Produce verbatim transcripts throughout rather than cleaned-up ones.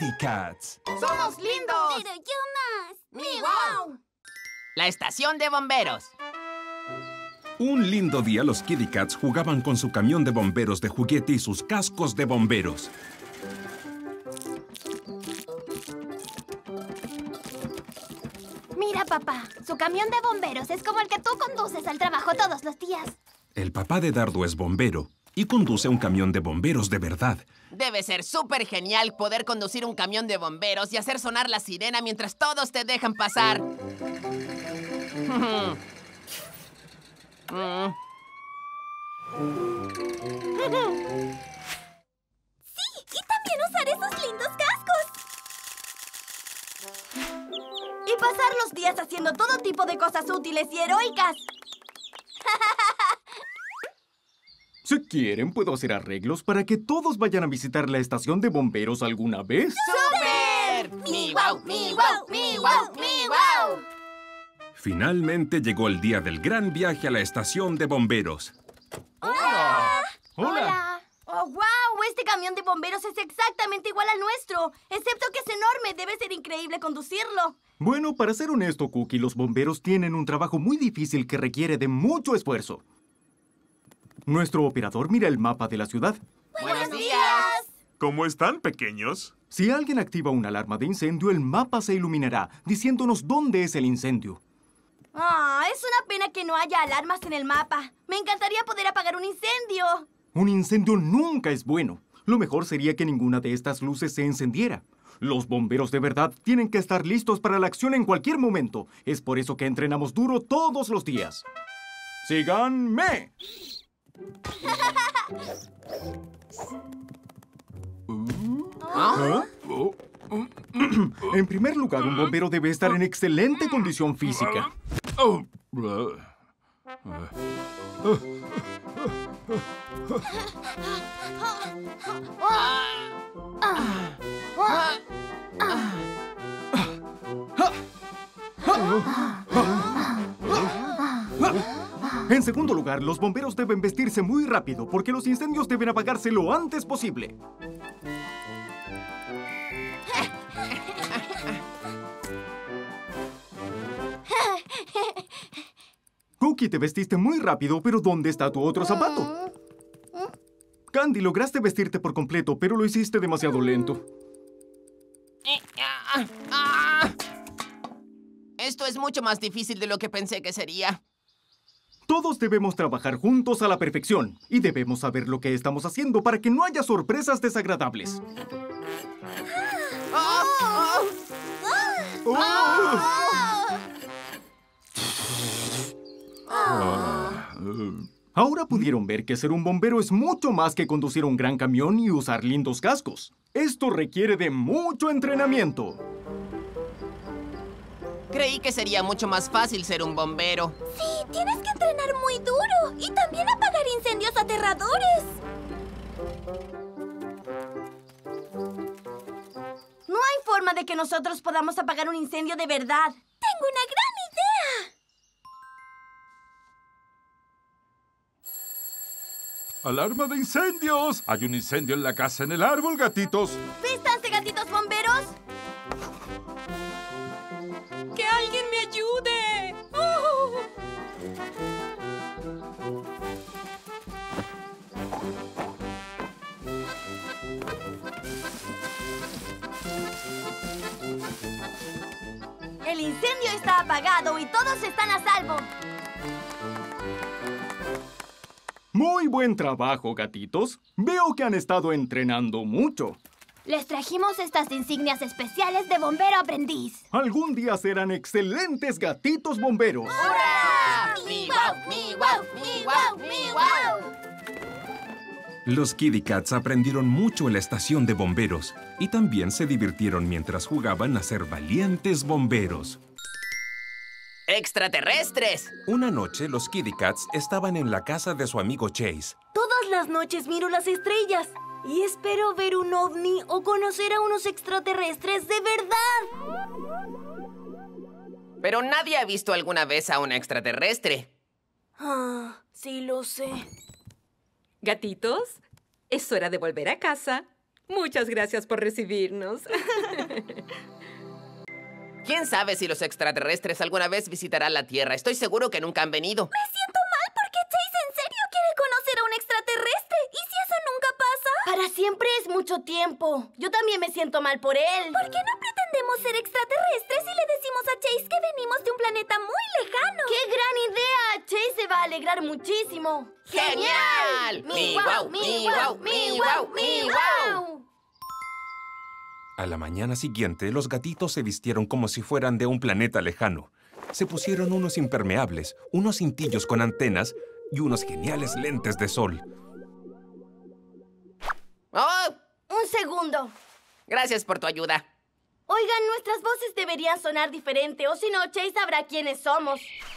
Kitty Cats. ¡Somos lindos! Pero yo más. ¡Mi wow! La estación de bomberos. Un lindo día los Kitty Cats jugaban con su camión de bomberos de juguete y sus cascos de bomberos. Mira, papá, su camión de bomberos es como el que tú conduces al trabajo todos los días. El papá de Dardo es bombero y conduce un camión de bomberos de verdad. Debe ser súper genial poder conducir un camión de bomberos y hacer sonar la sirena mientras todos te dejan pasar. Sí, y también usar esos lindos cascos. Y pasar los días haciendo todo tipo de cosas útiles y heroicas. Si quieren, puedo hacer arreglos para que todos vayan a visitar la estación de bomberos alguna vez. ¡Súper! ¡Mi wow, mi wow, mi wow, mi wow! Finalmente llegó el día del gran viaje a la estación de bomberos. ¡Hola! Hola. ¡Oh, wow! Este camión de bomberos es exactamente igual al nuestro. Excepto que es enorme. Debe ser increíble conducirlo. Bueno, para ser honesto, Cookie, los bomberos tienen un trabajo muy difícil que requiere de mucho esfuerzo. Nuestro operador mira el mapa de la ciudad. ¡Buenos días! ¿Cómo están, pequeños? Si alguien activa una alarma de incendio, el mapa se iluminará, diciéndonos dónde es el incendio. Ah, es una pena que no haya alarmas en el mapa. Me encantaría poder apagar un incendio. Un incendio nunca es bueno. Lo mejor sería que ninguna de estas luces se encendiera. Los bomberos de verdad tienen que estar listos para la acción en cualquier momento. Es por eso que entrenamos duro todos los días. ¡Síganme! ¿Ah? En primer lugar, un bombero debe estar en excelente condición física. En segundo lugar, los bomberos deben vestirse muy rápido porque los incendios deben apagarse lo antes posible. Cookie, te vestiste muy rápido, pero ¿dónde está tu otro zapato? Candy, lograste vestirte por completo, pero lo hiciste demasiado lento. Esto es mucho más difícil de lo que pensé que sería. Todos debemos trabajar juntos a la perfección y debemos saber lo que estamos haciendo para que no haya sorpresas desagradables. Ahora pudieron ver que ser un bombero es mucho más que conducir un gran camión y usar lindos cascos. Esto requiere de mucho entrenamiento. Creí que sería mucho más fácil ser un bombero. Sí, tienes que entrenar muy duro y también apagar incendios aterradores. No hay forma de que nosotros podamos apagar un incendio de verdad. ¡Tengo una gran idea! ¡Alarma de incendios! Hay un incendio en la casa en el árbol, gatitos. ¡Vístanse, gatitos bomberos! ¡Que alguien me ayude! ¡Oh! El incendio está apagado y todos están a salvo. Muy buen trabajo, gatitos. Veo que han estado entrenando mucho. Les trajimos estas insignias especiales de bombero aprendiz. Algún día serán excelentes gatitos bomberos. ¡Hurra! ¡Mi wow, mi wow, mi wow, mi wow! Los Kitty Cats aprendieron mucho en la estación de bomberos y también se divirtieron mientras jugaban a ser valientes bomberos. ¡Extraterrestres! Una noche, los Kitty Cats estaban en la casa de su amigo Chase. Todas las noches miro las estrellas y espero ver un ovni o conocer a unos extraterrestres de verdad. Pero nadie ha visto alguna vez a un extraterrestre. Ah, sí lo sé. Gatitos, es hora de volver a casa. Muchas gracias por recibirnos. ¿Quién sabe si los extraterrestres alguna vez visitarán la Tierra? Estoy seguro que nunca han venido. Me siento mal porque Chase en serio quiere conocer a un extraterrestre. ¿Y si eso nunca pasa? Para siempre es mucho tiempo. Yo también me siento mal por él. ¿Por qué no pretendemos ser extraterrestres y le decimos a Chase que venimos de un planeta muy lejano? ¡Qué gran idea! Chase se va a alegrar muchísimo. ¡Genial! ¡Mi guau, mi guau, mi guau, mi guau! A la mañana siguiente, los gatitos se vistieron como si fueran de un planeta lejano. Se pusieron unos impermeables, unos cintillos con antenas y unos geniales lentes de sol. ¡Oh! Un segundo. Gracias por tu ayuda. Oigan, nuestras voces deberían sonar diferente, o si no, Chase sabrá quiénes somos.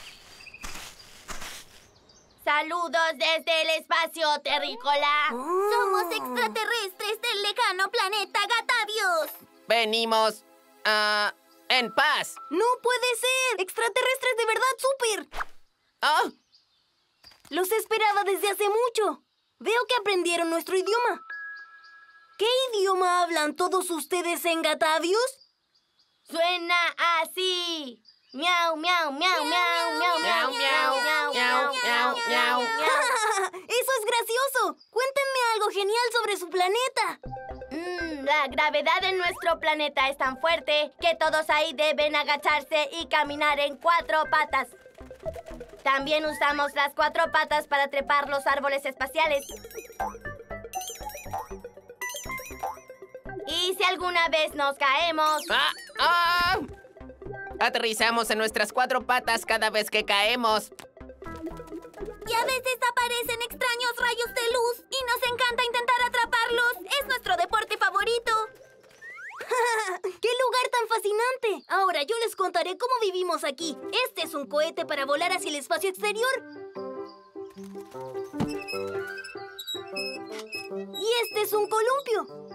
Saludos desde el espacio terrícola. Somos extraterrestres del lejano planeta Gatavius. Venimos... ah, en paz. ¡No puede ser! ¡Extraterrestres de verdad súper! ¡Oh! Los esperaba desde hace mucho. Veo que aprendieron nuestro idioma. ¿Qué idioma hablan todos ustedes en Gatavius? Suena así. Miau, miau, miau, miau, miau, miau, miau, miau, miau, miau, miau, miau. ¡Eso es gracioso! Cuéntenme algo genial sobre su planeta. Mm, la gravedad en nuestro planeta es tan fuerte que todos ahí deben agacharse y caminar en cuatro patas. También usamos las cuatro patas para trepar los árboles espaciales. Y si alguna vez nos caemos... ¡Ah! ¡Ah! Aterrizamos en nuestras cuatro patas cada vez que caemos. Y a veces aparecen extraños rayos de luz y nos encanta intentar atraparlos. Es nuestro deporte favorito. ¡Qué lugar tan fascinante! Ahora yo les contaré cómo vivimos aquí. Este es un cohete para volar hacia el espacio exterior. Y este es un columpio.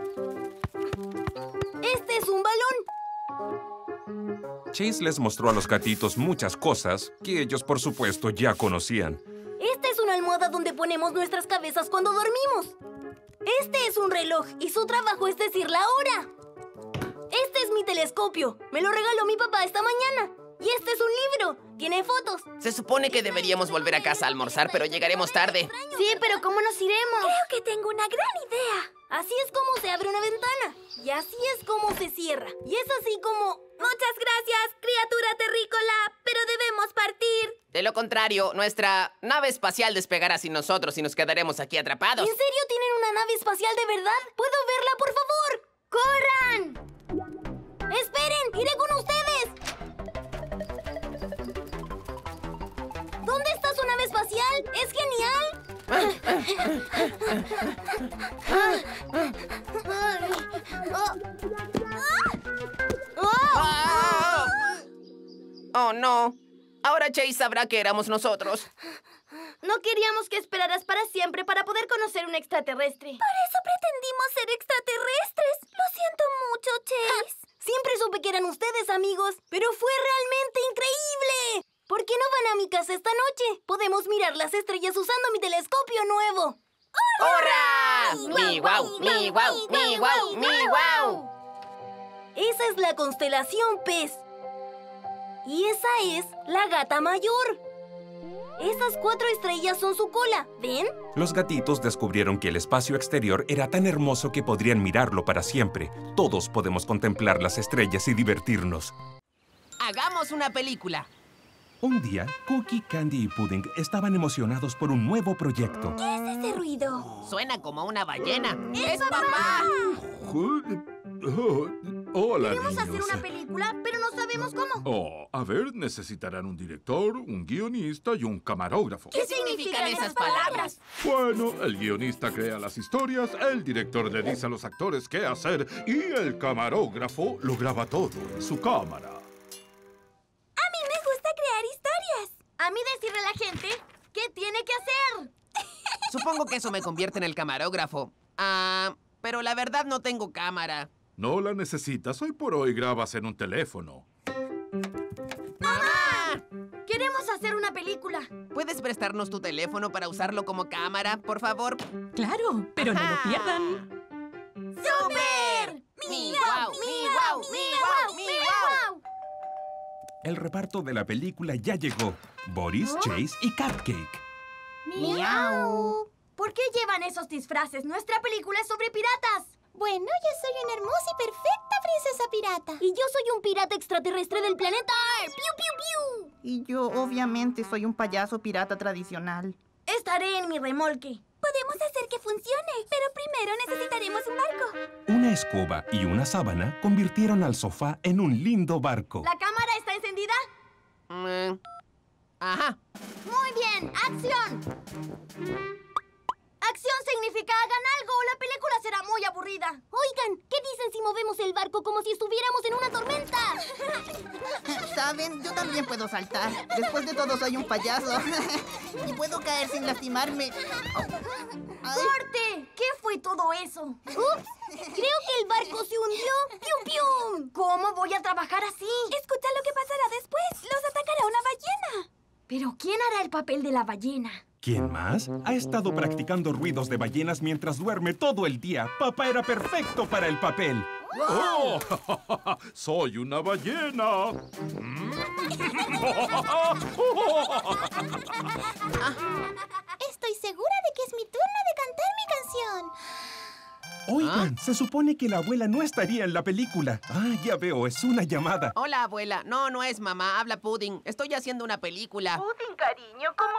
Este es un balón. Chase les mostró a los gatitos muchas cosas que ellos, por supuesto, ya conocían. Esta es una almohada donde ponemos nuestras cabezas cuando dormimos. Este es un reloj y su trabajo es decir la hora. Este es mi telescopio. Me lo regaló mi papá esta mañana. Y este es un libro. Tiene fotos. Se supone que deberíamos volver a casa a almorzar, pero llegaremos tarde. Sí, pero ¿cómo nos iremos? Creo que tengo una gran idea. Así es como se abre una ventana. Y así es como se cierra. Y es así como... Muchas gracias, criatura terrícola, pero debemos partir. De lo contrario, nuestra nave espacial despegará sin nosotros y nos quedaremos aquí atrapados. ¿En serio tienen una nave espacial de verdad? ¿Puedo verla, por favor? ¡Corran! ¡Esperen! ¡Iré con ustedes! ¿Dónde está su nave espacial? ¡Es genial! ¡Ah! ¡Oh, no! Ahora Chase sabrá que éramos nosotros. No queríamos que esperaras para siempre para poder conocer un extraterrestre. Por eso pretendimos ser extraterrestres. Lo siento mucho, Chase. Siempre supe que eran ustedes, amigos, pero fue realmente increíble. ¿Por qué no van a mi casa esta noche? Podemos mirar las estrellas usando mi telescopio nuevo. ¡Hurra! ¡Mi guau, mi guau, mi guau, mi guau! Esa es la constelación Pez. Y esa es la gata mayor. Esas cuatro estrellas son su cola, ¿ven? Los gatitos descubrieron que el espacio exterior era tan hermoso que podrían mirarlo para siempre. Todos podemos contemplar las estrellas y divertirnos. ¡Hagamos una película! Un día, Cookie, Candy y Pudding estaban emocionados por un nuevo proyecto. ¿Qué es ese ruido? Suena como una ballena. ¡Es papá! Oh, hola, Queremos niños. hacer una película, pero no sabemos cómo. Oh, a ver, necesitarán un director, un guionista y un camarógrafo. ¿Qué significan esas palabras? Bueno, el guionista crea las historias, el director le dice a los actores qué hacer y el camarógrafo lo graba todo en su cámara. A mí me gusta crear historias. A mí decirle a la gente qué tiene que hacer. Supongo que eso me convierte en el camarógrafo. Ah, pero la verdad no tengo cámara. No la necesitas, hoy por hoy grabas en un teléfono. ¡Mamá! Queremos hacer una película. ¿Puedes prestarnos tu teléfono para usarlo como cámara, por favor? Claro, pero no lo Ajá. pierdan. ¡Súper! ¡Mi guau! ¡Mi guau! ¡Mi guau! ¡Mi guau! El reparto de la película ya llegó. Boris, Chase y Cupcake. ¡Miau! ¿Por qué llevan esos disfraces? Nuestra película es sobre piratas. Bueno, yo soy una hermosa y perfecta princesa pirata. Y yo soy un pirata extraterrestre del planeta Ar. ¡Piu, piu, piu! Y yo, obviamente, soy un payaso pirata tradicional. Estaré en mi remolque. Podemos hacer que funcione, pero primero necesitaremos un barco. Una escoba y una sábana convirtieron al sofá en un lindo barco. ¿La cámara está encendida? Mm, Ajá. Muy bien, acción. Acción significa hagan algo o la película será muy aburrida. Oigan, ¿qué dicen si movemos el barco como si estuviéramos en una tormenta? ¿Saben? Yo también puedo saltar. Después de todo, soy un payaso. Y puedo caer sin lastimarme. Ay. ¡Corte! ¿Qué fue todo eso? ¡Ups! Creo que el barco se hundió. ¡Pium, pium! ¿Cómo voy a trabajar así? Escucha lo que pasará después. Los atacará una ballena. ¿Pero quién hará el papel de la ballena? ¿Quién más? Ha estado practicando ruidos de ballenas mientras duerme todo el día. Papá era perfecto para el papel. ¡Oh! ¡Soy una ballena! Estoy segura de que es mi turno de cantar mi canción. Oigan, se supone que la abuela no estaría en la película. Ah, ya veo, es una llamada. Hola, abuela. No, no es mamá. Habla Pudding. Estoy haciendo una película. Pudding, cariño, ¿cómo?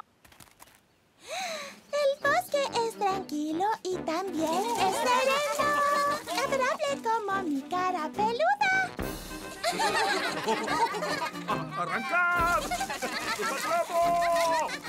El bosque es tranquilo y también es sereno, adorable como mi cara peluda. ¡Arrancad! ¡Vamos!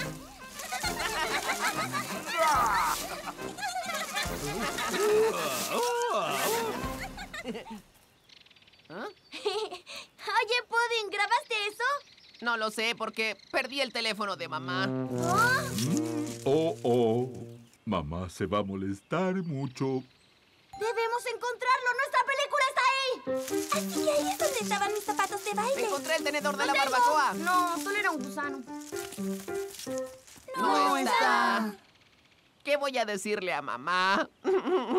Oye, Pudding, ¿grabaste eso? No lo sé porque perdí el teléfono de mamá. Oh, oh. Mamá se va a molestar mucho. Debemos encontrarlo. ¡Nuestra película está ahí! Así que ahí es donde estaban mis zapatos de baile. Encontré el tenedor de la ¡Lo tengo! barbacoa. No, solo era un gusano. No está. ¿Qué voy a decirle a mamá? Creo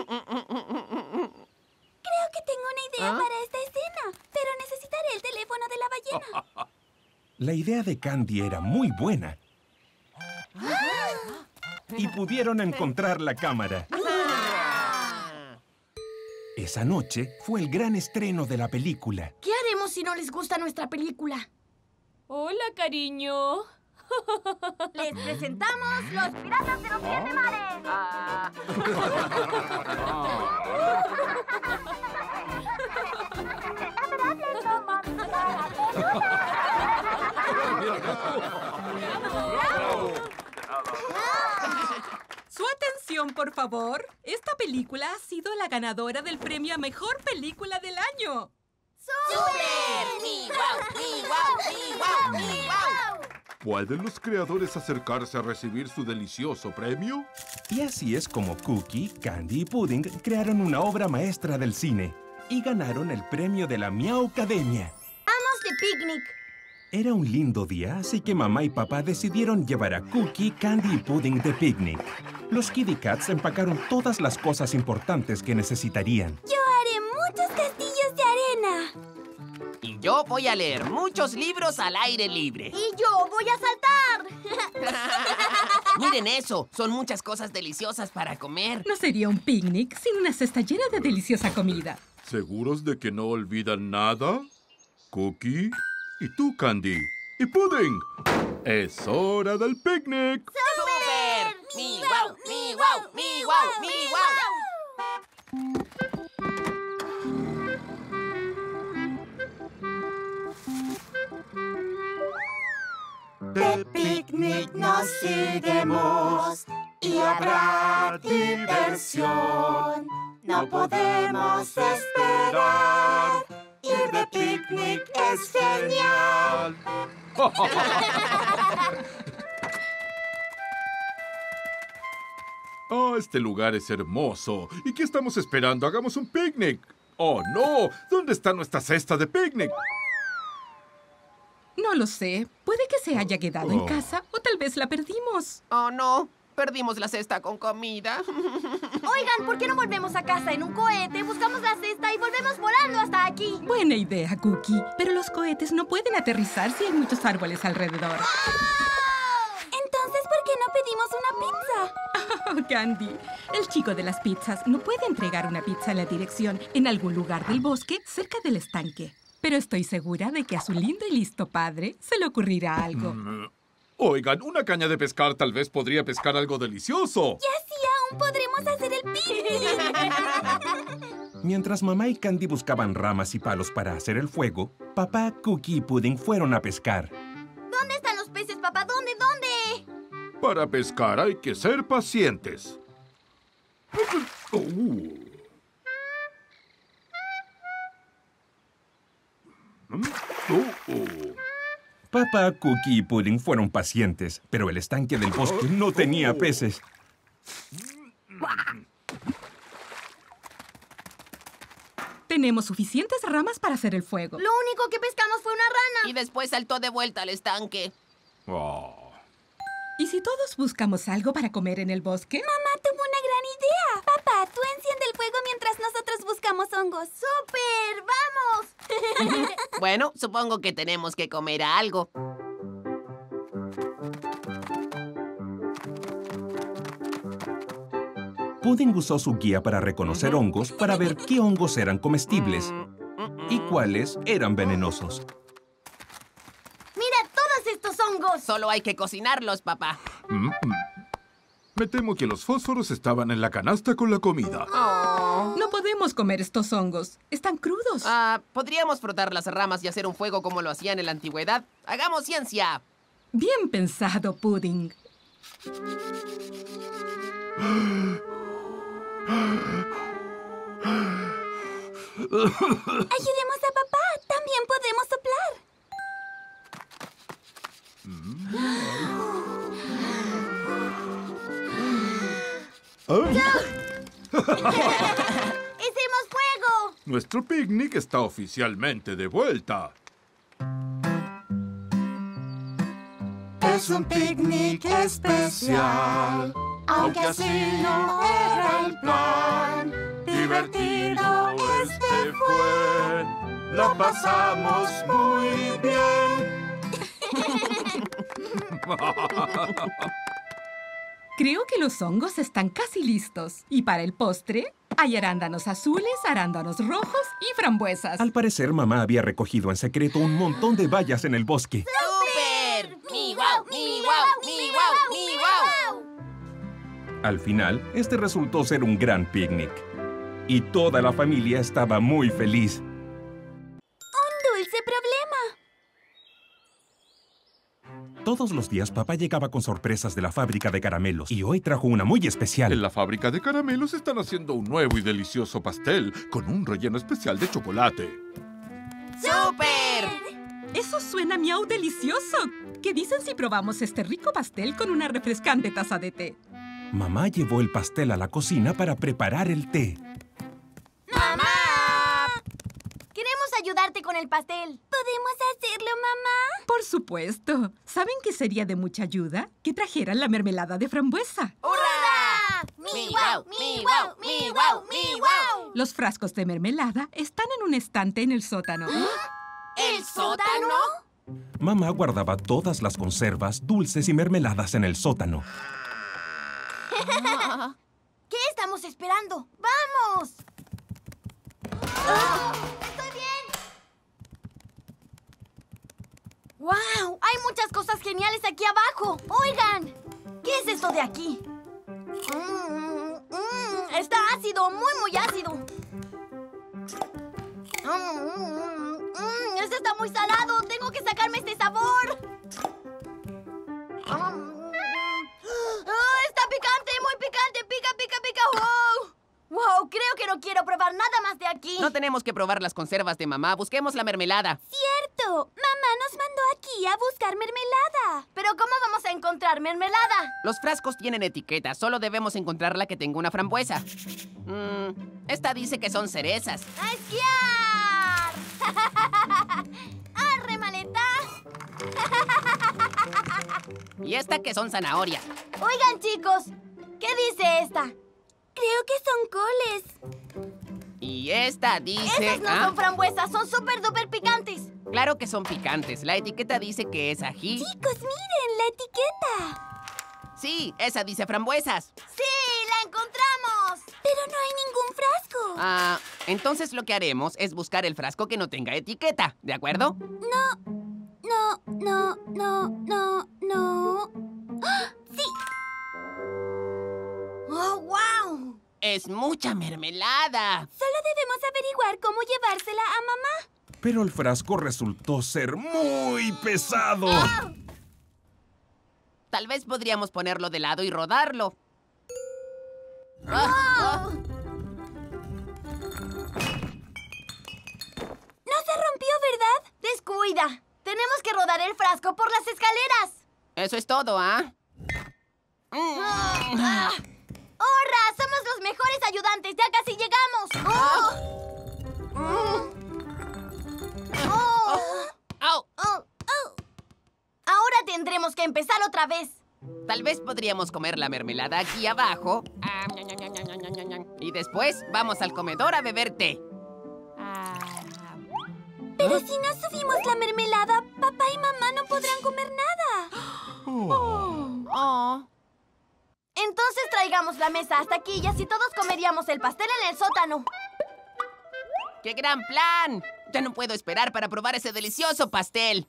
que tengo una idea ¿Ah? para esta escena, pero necesitaré el teléfono de la ballena. La idea de Candy era muy buena. Y pudieron encontrar la cámara. Esa noche fue el gran estreno de la película. ¿Qué haremos si no les gusta nuestra película? Hola, cariño. Les presentamos Los Piratas de los Siete Mares. Ah. Su atención, por favor. Esta película ha sido la ganadora del premio a Mejor Película del Año. ¡Súper! ¡Mi guau! ¡Mi guau! ¡Mi guau! ¡Mi guau! ¿Pueden los creadores acercarse a recibir su delicioso premio? Y así es como Cookie, Candy y Pudding crearon una obra maestra del cine y ganaron el premio de la Miau Academia. Vamos de picnic. Era un lindo día, así que mamá y papá decidieron llevar a Cookie, Candy y Pudding de picnic. Los Kitty Cats empacaron todas las cosas importantes que necesitarían. Yo haré muchos castillos de arena. Y yo voy a leer muchos libros al aire libre. Y yo voy a saltar. Miren eso, son muchas cosas deliciosas para comer. No sería un picnic sin una cesta llena de deliciosa comida. ¿Seguros de que no olvidan nada? Cookie, y tú, Candy, y Pudding. ¡Es hora del picnic! ¡Súper! ¡Mi guau! ¡Mi guau! ¡Mi guau! ¡Mi guau! De picnic nos iremos y habrá diversión. No podemos esperar. Ir de picnic es genial. Oh, este lugar es hermoso. ¿Y qué estamos esperando? ¡Hagamos un picnic! ¡Oh, no! ¿Dónde está nuestra cesta de picnic? No lo sé. Puede que se haya quedado en Oh. casa o tal vez la perdimos. Oh, no. Perdimos la cesta con comida. Oigan, ¿por qué no volvemos a casa en un cohete? Buscamos la cesta y volvemos volando hasta aquí. Buena idea, Cookie. Pero los cohetes no pueden aterrizar si hay muchos árboles alrededor. Entonces, ¿por qué no pedimos una pizza? Oh, Candy, el chico de las pizzas no puede entregar una pizza en la dirección en algún lugar del bosque cerca del estanque. Pero estoy segura de que a su lindo y listo padre se le ocurrirá algo. Mm. Oigan, una caña de pescar tal vez podría pescar algo delicioso. Y así aún podremos hacer el picnic. Mientras mamá y Candy buscaban ramas y palos para hacer el fuego, papá, Cookie y Pudding fueron a pescar. ¿Dónde están los peces, papá? ¿Dónde? ¿Dónde? Para pescar hay que ser pacientes. Uh. Uh, uh. Papá, Cookie y Pudding fueron pacientes, pero el estanque del bosque no tenía peces. Tenemos suficientes ramas para hacer el fuego. Lo único que pescamos fue una rana. Y después saltó de vuelta al estanque. Oh. ¿Y si todos buscamos algo para comer en el bosque? Mamá tuvo una gran idea. Papá, tú enciende el fuego mientras nosotros buscamos hongos. ¡Súper! ¡Vamos! Bueno, supongo que tenemos que comer algo. Pudding usó su guía para reconocer hongos para ver qué hongos eran comestibles y cuáles eran venenosos. ¡Mira todos estos hongos! Solo hay que cocinarlos, papá. Mm, mm. Me temo que los fósforos estaban en la canasta con la comida. Oh. No podemos comer estos hongos. Están crudos. Ah, ¿podríamos frotar las ramas y hacer un fuego como lo hacían en la antigüedad? ¡Hagamos ciencia! Bien pensado, Pudding. Ayudemos a papá. También podemos soplar. ¡Hicimos fuego! Nuestro picnic está oficialmente de vuelta. Es un picnic especial, aunque así no era el plan. Divertido este fue, la pasamos muy bien. Creo que los hongos están casi listos. Y para el postre, hay arándanos azules, arándanos rojos y frambuesas. Al parecer, mamá había recogido en secreto un montón de bayas en el bosque. ¡Súper! ¡Mi guau! ¡Mi guau! ¡Mi guau! ¡Mi guau! Al final, este resultó ser un gran picnic. Y toda la familia estaba muy feliz. Un dulce problema. Todos los días, papá llegaba con sorpresas de la fábrica de caramelos. Y hoy trajo una muy especial. En la fábrica de caramelos están haciendo un nuevo y delicioso pastel con un relleno especial de chocolate. ¡Súper! Eso suena miau delicioso. ¿Qué dicen si probamos este rico pastel con una refrescante taza de té? Mamá llevó el pastel a la cocina para preparar el té. ¡Mamá! Queremos ayudarte con el pastel. ¿Podemos hacerlo, mamá? Por supuesto. ¿Saben qué sería de mucha ayuda? Que trajeran la mermelada de frambuesa. ¡Hurra! ¡Mi guau! ¡Mi guau! ¡Mi guau! ¡Mi guau! Los frascos de mermelada están en un estante en el sótano. ¿El sótano? Mamá guardaba todas las conservas, dulces y mermeladas en el sótano. ¿Qué estamos esperando? ¡Vamos! ¡Oh! ¡Estoy bien! ¡Wow! Hay muchas cosas geniales aquí abajo. ¡Oigan! ¿Qué es esto de aquí? Mm, mm, está ácido, muy, muy ácido. Mm, mm, mm, este está muy salado. Tengo que sacarme este sabor. Mm. ¡Oh, está picante, muy picante! ¡Pica, pica, pica! ¡Wow! ¡Wow! Creo que no quiero probar nada más de aquí. No tenemos que probar las conservas de mamá. Busquemos la mermelada. ¡Cierto! Mamá nos mandó aquí a buscar mermelada. ¿Pero cómo vamos a encontrar mermelada? Los frascos tienen etiquetas. Solo debemos encontrar la que tenga una frambuesa. Mm, esta dice que son cerezas. ¡A esquiar! ¡Arre, maleta! Y esta que son zanahorias. Oigan, chicos, ¿qué dice esta? Creo que son coles. Y esta dice... Esas no ¿ah? son frambuesas, son súper duper picantes. Claro que son picantes. La etiqueta dice que es ají. Chicos, miren, la etiqueta. Sí, esa dice frambuesas. ¡Sí, la encontramos! Pero no hay ningún frasco. Ah, entonces lo que haremos es buscar el frasco que no tenga etiqueta, ¿de acuerdo? No, no, no, no, no, no. ¡Ah! ¡Sí! ¡Oh, wow! Es mucha mermelada. Solo debemos averiguar cómo llevársela a mamá. Pero el frasco resultó ser muy pesado. Tal vez podríamos ponerlo de lado y rodarlo. ¡Oh! Ah, No se rompió, ¿verdad? Descuida. Tenemos que rodar el frasco por las escaleras. Eso es todo, ¿ah? Mm. ¡Ah! ¡Hurra! ¡Somos los mejores ayudantes! ¡Ya casi llegamos! ¡Oh! Mm. ¡Oh! ¡Au! ¡Oh! ¡Oh! Ahora tendremos que empezar otra vez. Tal vez podríamos comer la mermelada aquí abajo. Ah, ña, ña, ña, ña, ña, ña, ña. Y después vamos al comedor a beber té. Ah. Pero si no subimos la mermelada, papá y mamá no podrán comer nada. Oh. Entonces traigamos la mesa hasta aquí y así todos comeríamos el pastel en el sótano. ¡Qué gran plan! Ya no puedo esperar para probar ese delicioso pastel.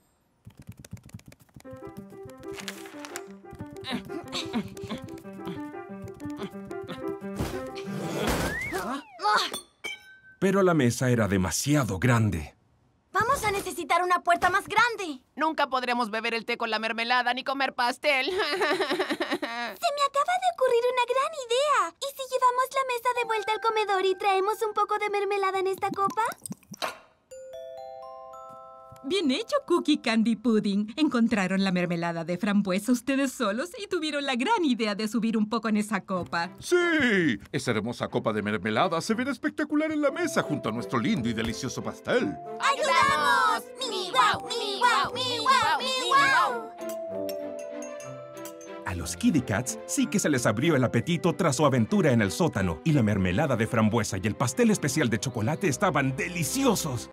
Pero la mesa era demasiado grande. Vamos a necesitar una puerta más grande. Nunca podremos beber el té con la mermelada ni comer pastel. Se me acaba de ocurrir una gran idea. ¿Y si llevamos la mesa de vuelta al comedor y traemos un poco de mermelada en esta copa? Bien hecho, Cookie Candy Pudding. Encontraron la mermelada de frambuesa ustedes solos y tuvieron la gran idea de subir un poco en esa copa. ¡Sí! Esa hermosa copa de mermelada se verá espectacular en la mesa junto a nuestro lindo y delicioso pastel. ¡Ayudamos! ¡Mi guau, mi guau, mi guau, mi guau! A los Kitty Cats sí que se les abrió el apetito tras su aventura en el sótano, y la mermelada de frambuesa y el pastel especial de chocolate estaban deliciosos.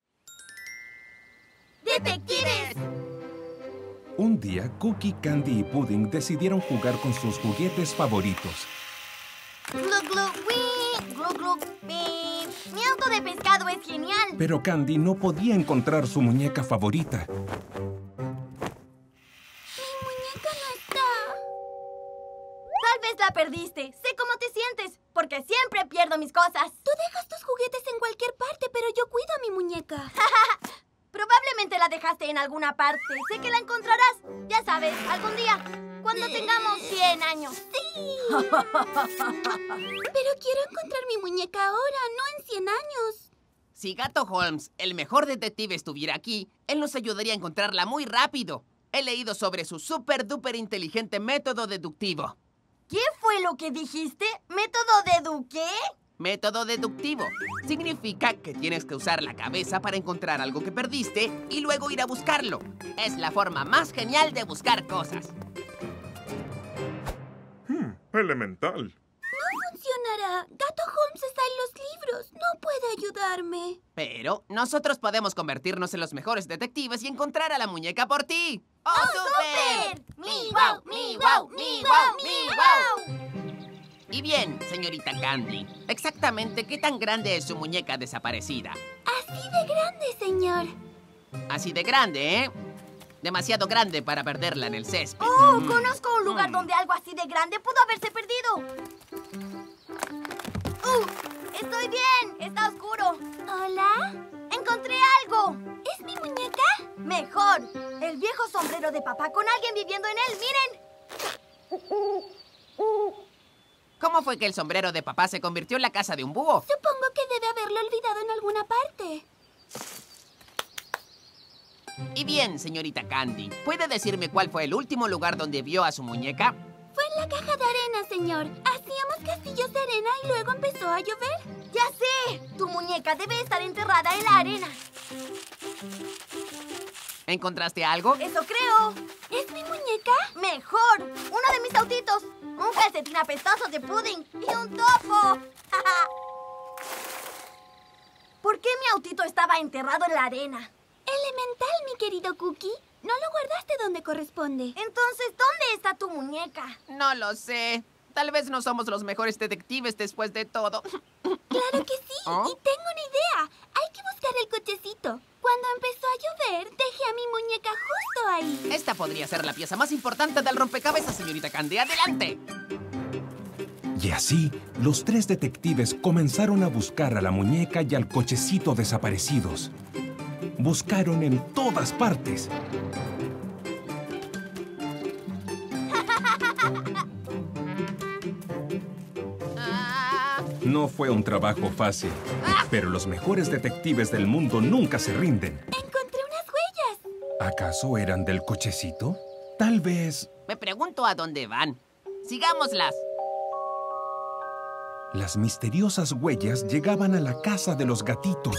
¡Detectives! Un día, Cookie, Candy y Pudding decidieron jugar con sus juguetes favoritos. ¡Glu, glu, wii! ¡Glu, glu, wii! ¡Mi auto de pescado es genial! Pero Candy no podía encontrar su muñeca favorita. Mi muñeca no está. Tal vez la perdiste. Sé cómo te sientes, porque siempre pierdo mis cosas. Tú dejas tus juguetes en cualquier parte, pero yo cuido a mi muñeca. Probablemente la dejaste en alguna parte. Sé que la encontrarás. Ya sabes, algún día, cuando tengamos cien años. ¡Sí! Pero quiero encontrar mi muñeca ahora, no en cien años. Si Gato Holmes, el mejor detective, estuviera aquí, él nos ayudaría a encontrarla muy rápido. He leído sobre su super duper inteligente método deductivo. ¿Qué fue lo que dijiste? ¿Método dedu qué? Método deductivo. Significa que tienes que usar la cabeza para encontrar algo que perdiste y luego ir a buscarlo. Es la forma más genial de buscar cosas. Hmm, elemental. No funcionará. Gato Holmes está en los libros. No puede ayudarme. Pero nosotros podemos convertirnos en los mejores detectives y encontrar a la muñeca por ti. ¡Oh, ¡Oh, súper! súper! ¡Mi guau, mi guau, mi guau, mi guau! Y bien, señorita Candy, exactamente qué tan grande es su muñeca desaparecida. Así de grande, señor. Así de grande, ¿eh? Demasiado grande para perderla en el césped. Oh, Mm. conozco un lugar Mm. donde algo así de grande pudo haberse perdido. Uh, estoy bien. Está oscuro. ¿Hola? Encontré algo. ¿Es mi muñeca? Mejor. El viejo sombrero de papá con alguien viviendo en él. ¡Miren! ¿Cómo fue que el sombrero de papá se convirtió en la casa de un búho? Supongo que debe haberlo olvidado en alguna parte. Y bien, señorita Candy, ¿puede decirme cuál fue el último lugar donde vio a su muñeca? Fue en la caja de arena, señor. Hacíamos castillos de arena y luego empezó a llover. ¡Ya sé! Tu muñeca debe estar enterrada en la arena. ¿Encontraste algo? ¡Eso creo! ¿Es mi muñeca? ¡Mejor! ¡Uno de mis autitos! Un calcetín apestoso de pudding y un topo. ¿Por qué mi autito estaba enterrado en la arena? Elemental, mi querido Cookie. No lo guardaste donde corresponde. Entonces, ¿dónde está tu muñeca? No lo sé. Tal vez no somos los mejores detectives después de todo. Claro que sí. ¿Oh? Y tengo una idea. Hay que buscar el cochecito. Cuando empezó a llover, dejé a mi muñeca justo ahí. Esta podría ser la pieza más importante del rompecabezas, señorita Candy. ¡Adelante! Y así, los tres detectives comenzaron a buscar a la muñeca y al cochecito desaparecidos. Buscaron en todas partes. No fue un trabajo fácil, pero los mejores detectives del mundo nunca se rinden. Encontré unas huellas. ¿Acaso eran del cochecito? Tal vez... Me pregunto a dónde van. Sigámoslas. Las misteriosas huellas llegaban a la casa de los gatitos.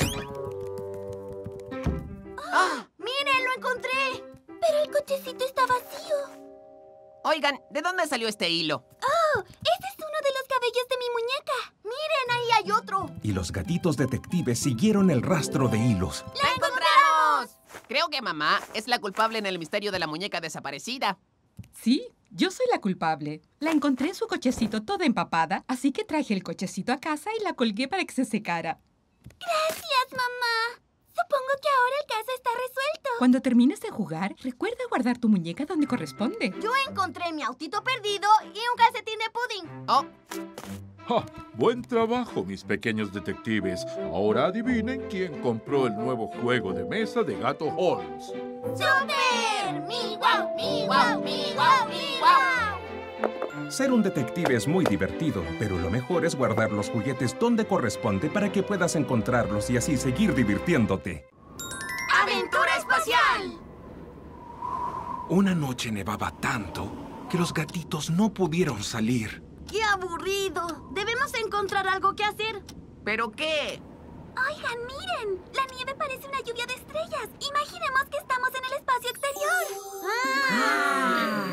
¡Ah! ¡Miren, lo encontré! Pero el cochecito está vacío. Oigan, ¿de dónde salió este hilo? ¡Oh! Ese es uno de los cabellos de mi muñeca. ¡Miren, ahí hay otro! Y los gatitos detectives siguieron el rastro de hilos. ¡La encontramos! Creo que mamá es la culpable en el misterio de la muñeca desaparecida. Sí, yo soy la culpable. La encontré en su cochecito toda empapada, así que traje el cochecito a casa y la colgué para que se secara. Gracias, mamá. Supongo que ahora el caso está resuelto. Cuando termines de jugar, recuerda guardar tu muñeca donde corresponde. Yo encontré mi autito perdido y un calcetín de pudding. Oh, ¡Ja! Buen trabajo, mis pequeños detectives. Ahora adivinen quién compró el nuevo juego de mesa de Gato Holmes. ¡Super! ¡Mi guau! ¡Mi guau! ¡Mi guau! ¡Mi guau! Ser un detective es muy divertido, pero lo mejor es guardar los juguetes donde corresponde para que puedas encontrarlos y así seguir divirtiéndote. ¡Aventura espacial! Una noche nevaba tanto que los gatitos no pudieron salir. ¡Qué aburrido! Debemos encontrar algo que hacer. ¿pero qué? Oigan, miren. La nieve parece una lluvia de estrellas. Imaginemos que estamos en el espacio exterior. ¡Ah!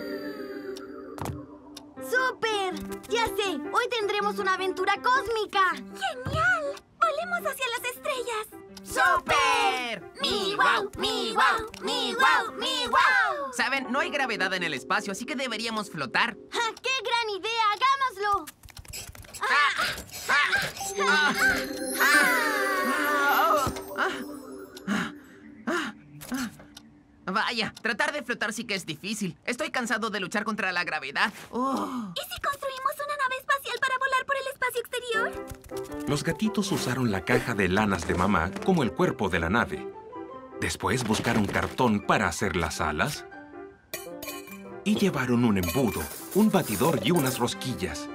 ¡Súper! Ya sé, hoy tendremos una aventura cósmica. ¡Genial! Volemos hacia las estrellas. ¡Súper! ¡Mi guau! ¡Mi guau! ¡Mi guau! ¡Mi guau! Saben, no hay gravedad en el espacio, así que deberíamos flotar. ¡Ja! ¡Qué gran idea! ¡Hagámoslo! Vaya, tratar de flotar sí que es difícil. Estoy cansado de luchar contra la gravedad. Oh. ¿Y si construimos una nave espacial para volar por el espacio exterior? Los gatitos usaron la caja de lanas de mamá como el cuerpo de la nave. Después buscaron cartón para hacer las alas. Y llevaron un embudo, un batidor y unas rosquillas.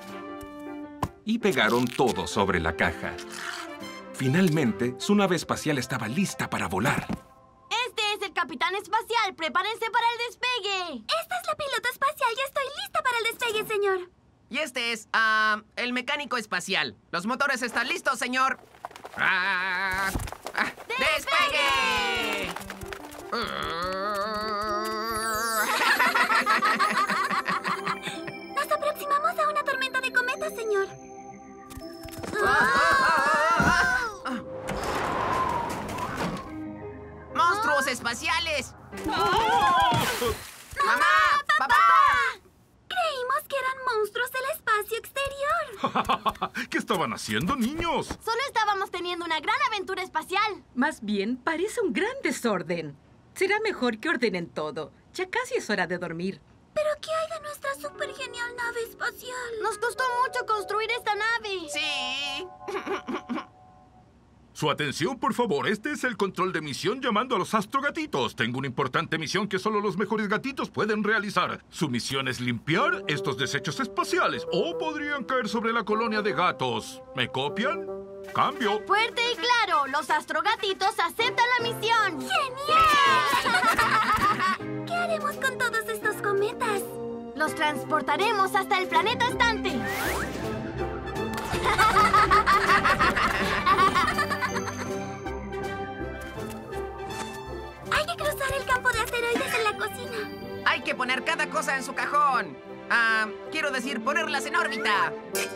Y pegaron todo sobre la caja. Finalmente, su nave espacial estaba lista para volar. Este es el Capitán Espacial. ¡Prepárense para el despegue! Esta es la pilota espacial. Ya estoy lista para el despegue, señor. Y este es, ah, el mecánico espacial. Los motores están listos, señor. Ah, ah, ¡despegue! Nos aproximamos a una tormenta de cometas, señor. ¡Monstruos espaciales! ¡Mamá! ¡Mamá! ¡Papá! Creímos que eran monstruos del espacio exterior. ¿Qué estaban haciendo, niños? Solo estábamos teniendo una gran aventura espacial. Más bien, parece un gran desorden. Será mejor que ordenen todo. Ya casi es hora de dormir. ¿Pero qué hay de nuestra súper genial nave espacial? Nos costó mucho construir esta nave. ¡Sí! Su atención, por favor. Este es el control de misión llamando a los astrogatitos. Tengo una importante misión que solo los mejores gatitos pueden realizar. Su misión es limpiar estos desechos espaciales o podrían caer sobre la colonia de gatos. ¿Me copian? Cambio. Fuerte y claro, los astrogatitos aceptan la misión. ¡Genial! ¿Qué haremos con todos estos cometas? Los transportaremos hasta el planeta estante. Hay que cruzar el campo de asteroides en la cocina. Hay que poner cada cosa en su cajón. Ah, quiero decir, ponerlas en órbita.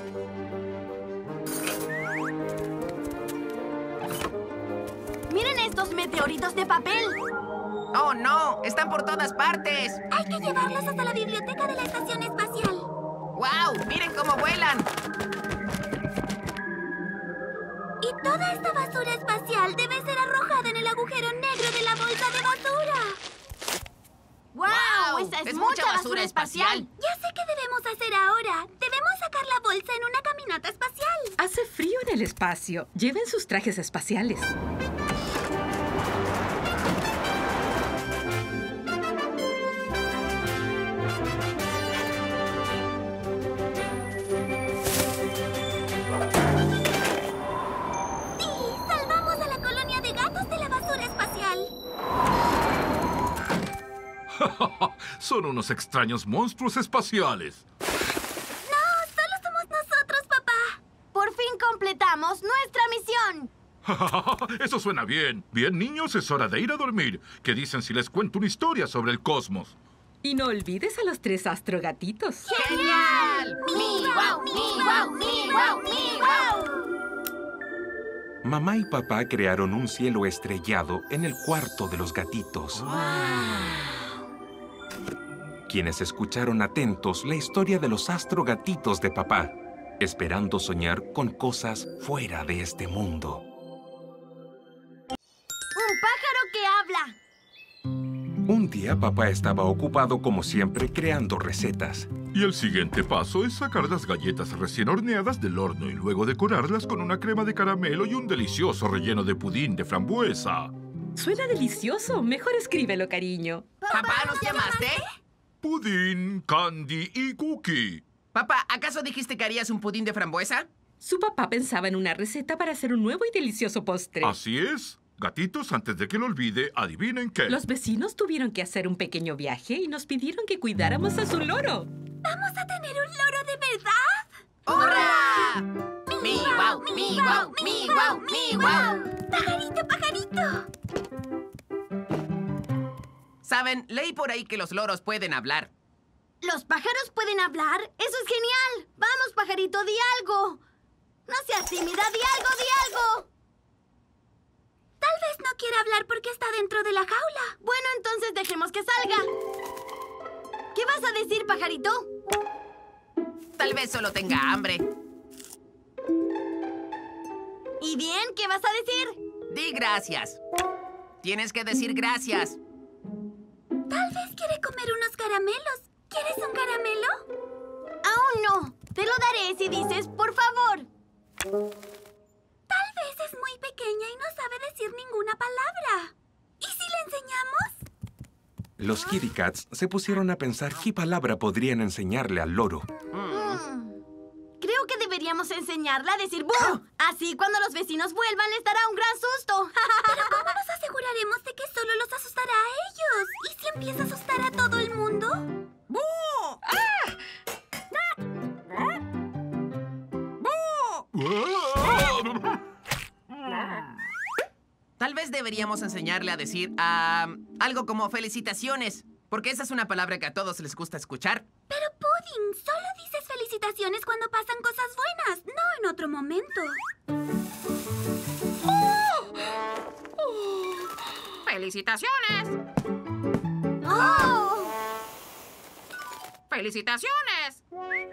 ¡Miren estos meteoritos de papel! ¡Oh, no! ¡Están por todas partes! Hay que llevarlos hasta la biblioteca de la estación espacial. ¡Wow! ¡Miren cómo vuelan! Y toda esta basura espacial debe ser arrojada en el agujero negro de la bolsa de basura. ¡Wow! ¡Esa es, es mucha mucha basura, basura espacial! espacial. Ya sé qué debemos hacer ahora. Debemos sacar la bolsa en una caminata espacial. Hace frío en el espacio. Lleven sus trajes espaciales. ¡Sí! ¡Salvamos a la colonia de gatos de la basura espacial! Son unos extraños monstruos espaciales. ¡No! ¡Solo somos nosotros, papá! ¡Por fin completamos nuestra misión! Eso suena bien. Bien, niños, es hora de ir a dormir. ¿Qué dicen si les cuento una historia sobre el cosmos? Y no olvides a los tres astrogatitos. ¡Genial! ¡Mi, guau, mi, guau, mi, guau, mi, guau! Mamá y papá crearon un cielo estrellado en el cuarto de los gatitos. Quienes escucharon atentos la historia de los astrogatitos de papá, esperando soñar con cosas fuera de este mundo. ¡Un pájaro que habla! Un día papá estaba ocupado como siempre creando recetas. Y el siguiente paso es sacar las galletas recién horneadas del horno y luego decorarlas con una crema de caramelo y un delicioso relleno de pudín de frambuesa. Suena delicioso. Mejor escríbelo, cariño. ¿Papá, nos llamaste? Pudín, candy y cookie. Papá, ¿acaso dijiste que harías un pudín de frambuesa? Su papá pensaba en una receta para hacer un nuevo y delicioso postre. Así es. Gatitos, antes de que lo olvide, adivinen qué. Los vecinos tuvieron que hacer un pequeño viaje y nos pidieron que cuidáramos a su loro. ¿Vamos a tener un loro de verdad? ¡Hurra! ¡Mi, guau, mi, guau, mi, guau, mi, guau! ¡Pajarito, pajarito! Saben, leí por ahí que los loros pueden hablar. ¿Los pájaros pueden hablar? ¡Eso es genial! ¡Vamos, pajarito, di algo! ¡No seas tímida! ¡Di algo, di algo! Tal vez no quiera hablar porque está dentro de la jaula. Bueno, entonces dejemos que salga. ¿Qué vas a decir, pajarito? Tal vez solo tenga hambre. ¿Y bien? ¿Qué vas a decir? Di gracias. Tienes que decir gracias. Tal vez quiere comer unos caramelos. ¿Quieres un caramelo? Aún no. Te lo daré si dices, por favor. Tal vez es muy pequeña y no sabe decir ninguna palabra. ¿Y si le enseñamos? Los Kitty Cats se pusieron a pensar qué palabra podrían enseñarle al loro. Mm. Creo que deberíamos enseñarla a decir ¡bú! Así cuando los vecinos vuelvan les dará un gran susto. ¿Pero cómo nos aseguraremos de que solo los asustará a ellos? ¿Y si empieza a asustar a todo el mundo? ¡Bú! Tal vez deberíamos enseñarle a decir ah, algo como felicitaciones, porque esa es una palabra que a todos les gusta escuchar. Pero, Pudding, solo dices felicitaciones cuando pasan cosas buenas, no en otro momento. ¡Felicitaciones! ¡Oh! ¡Felicitaciones!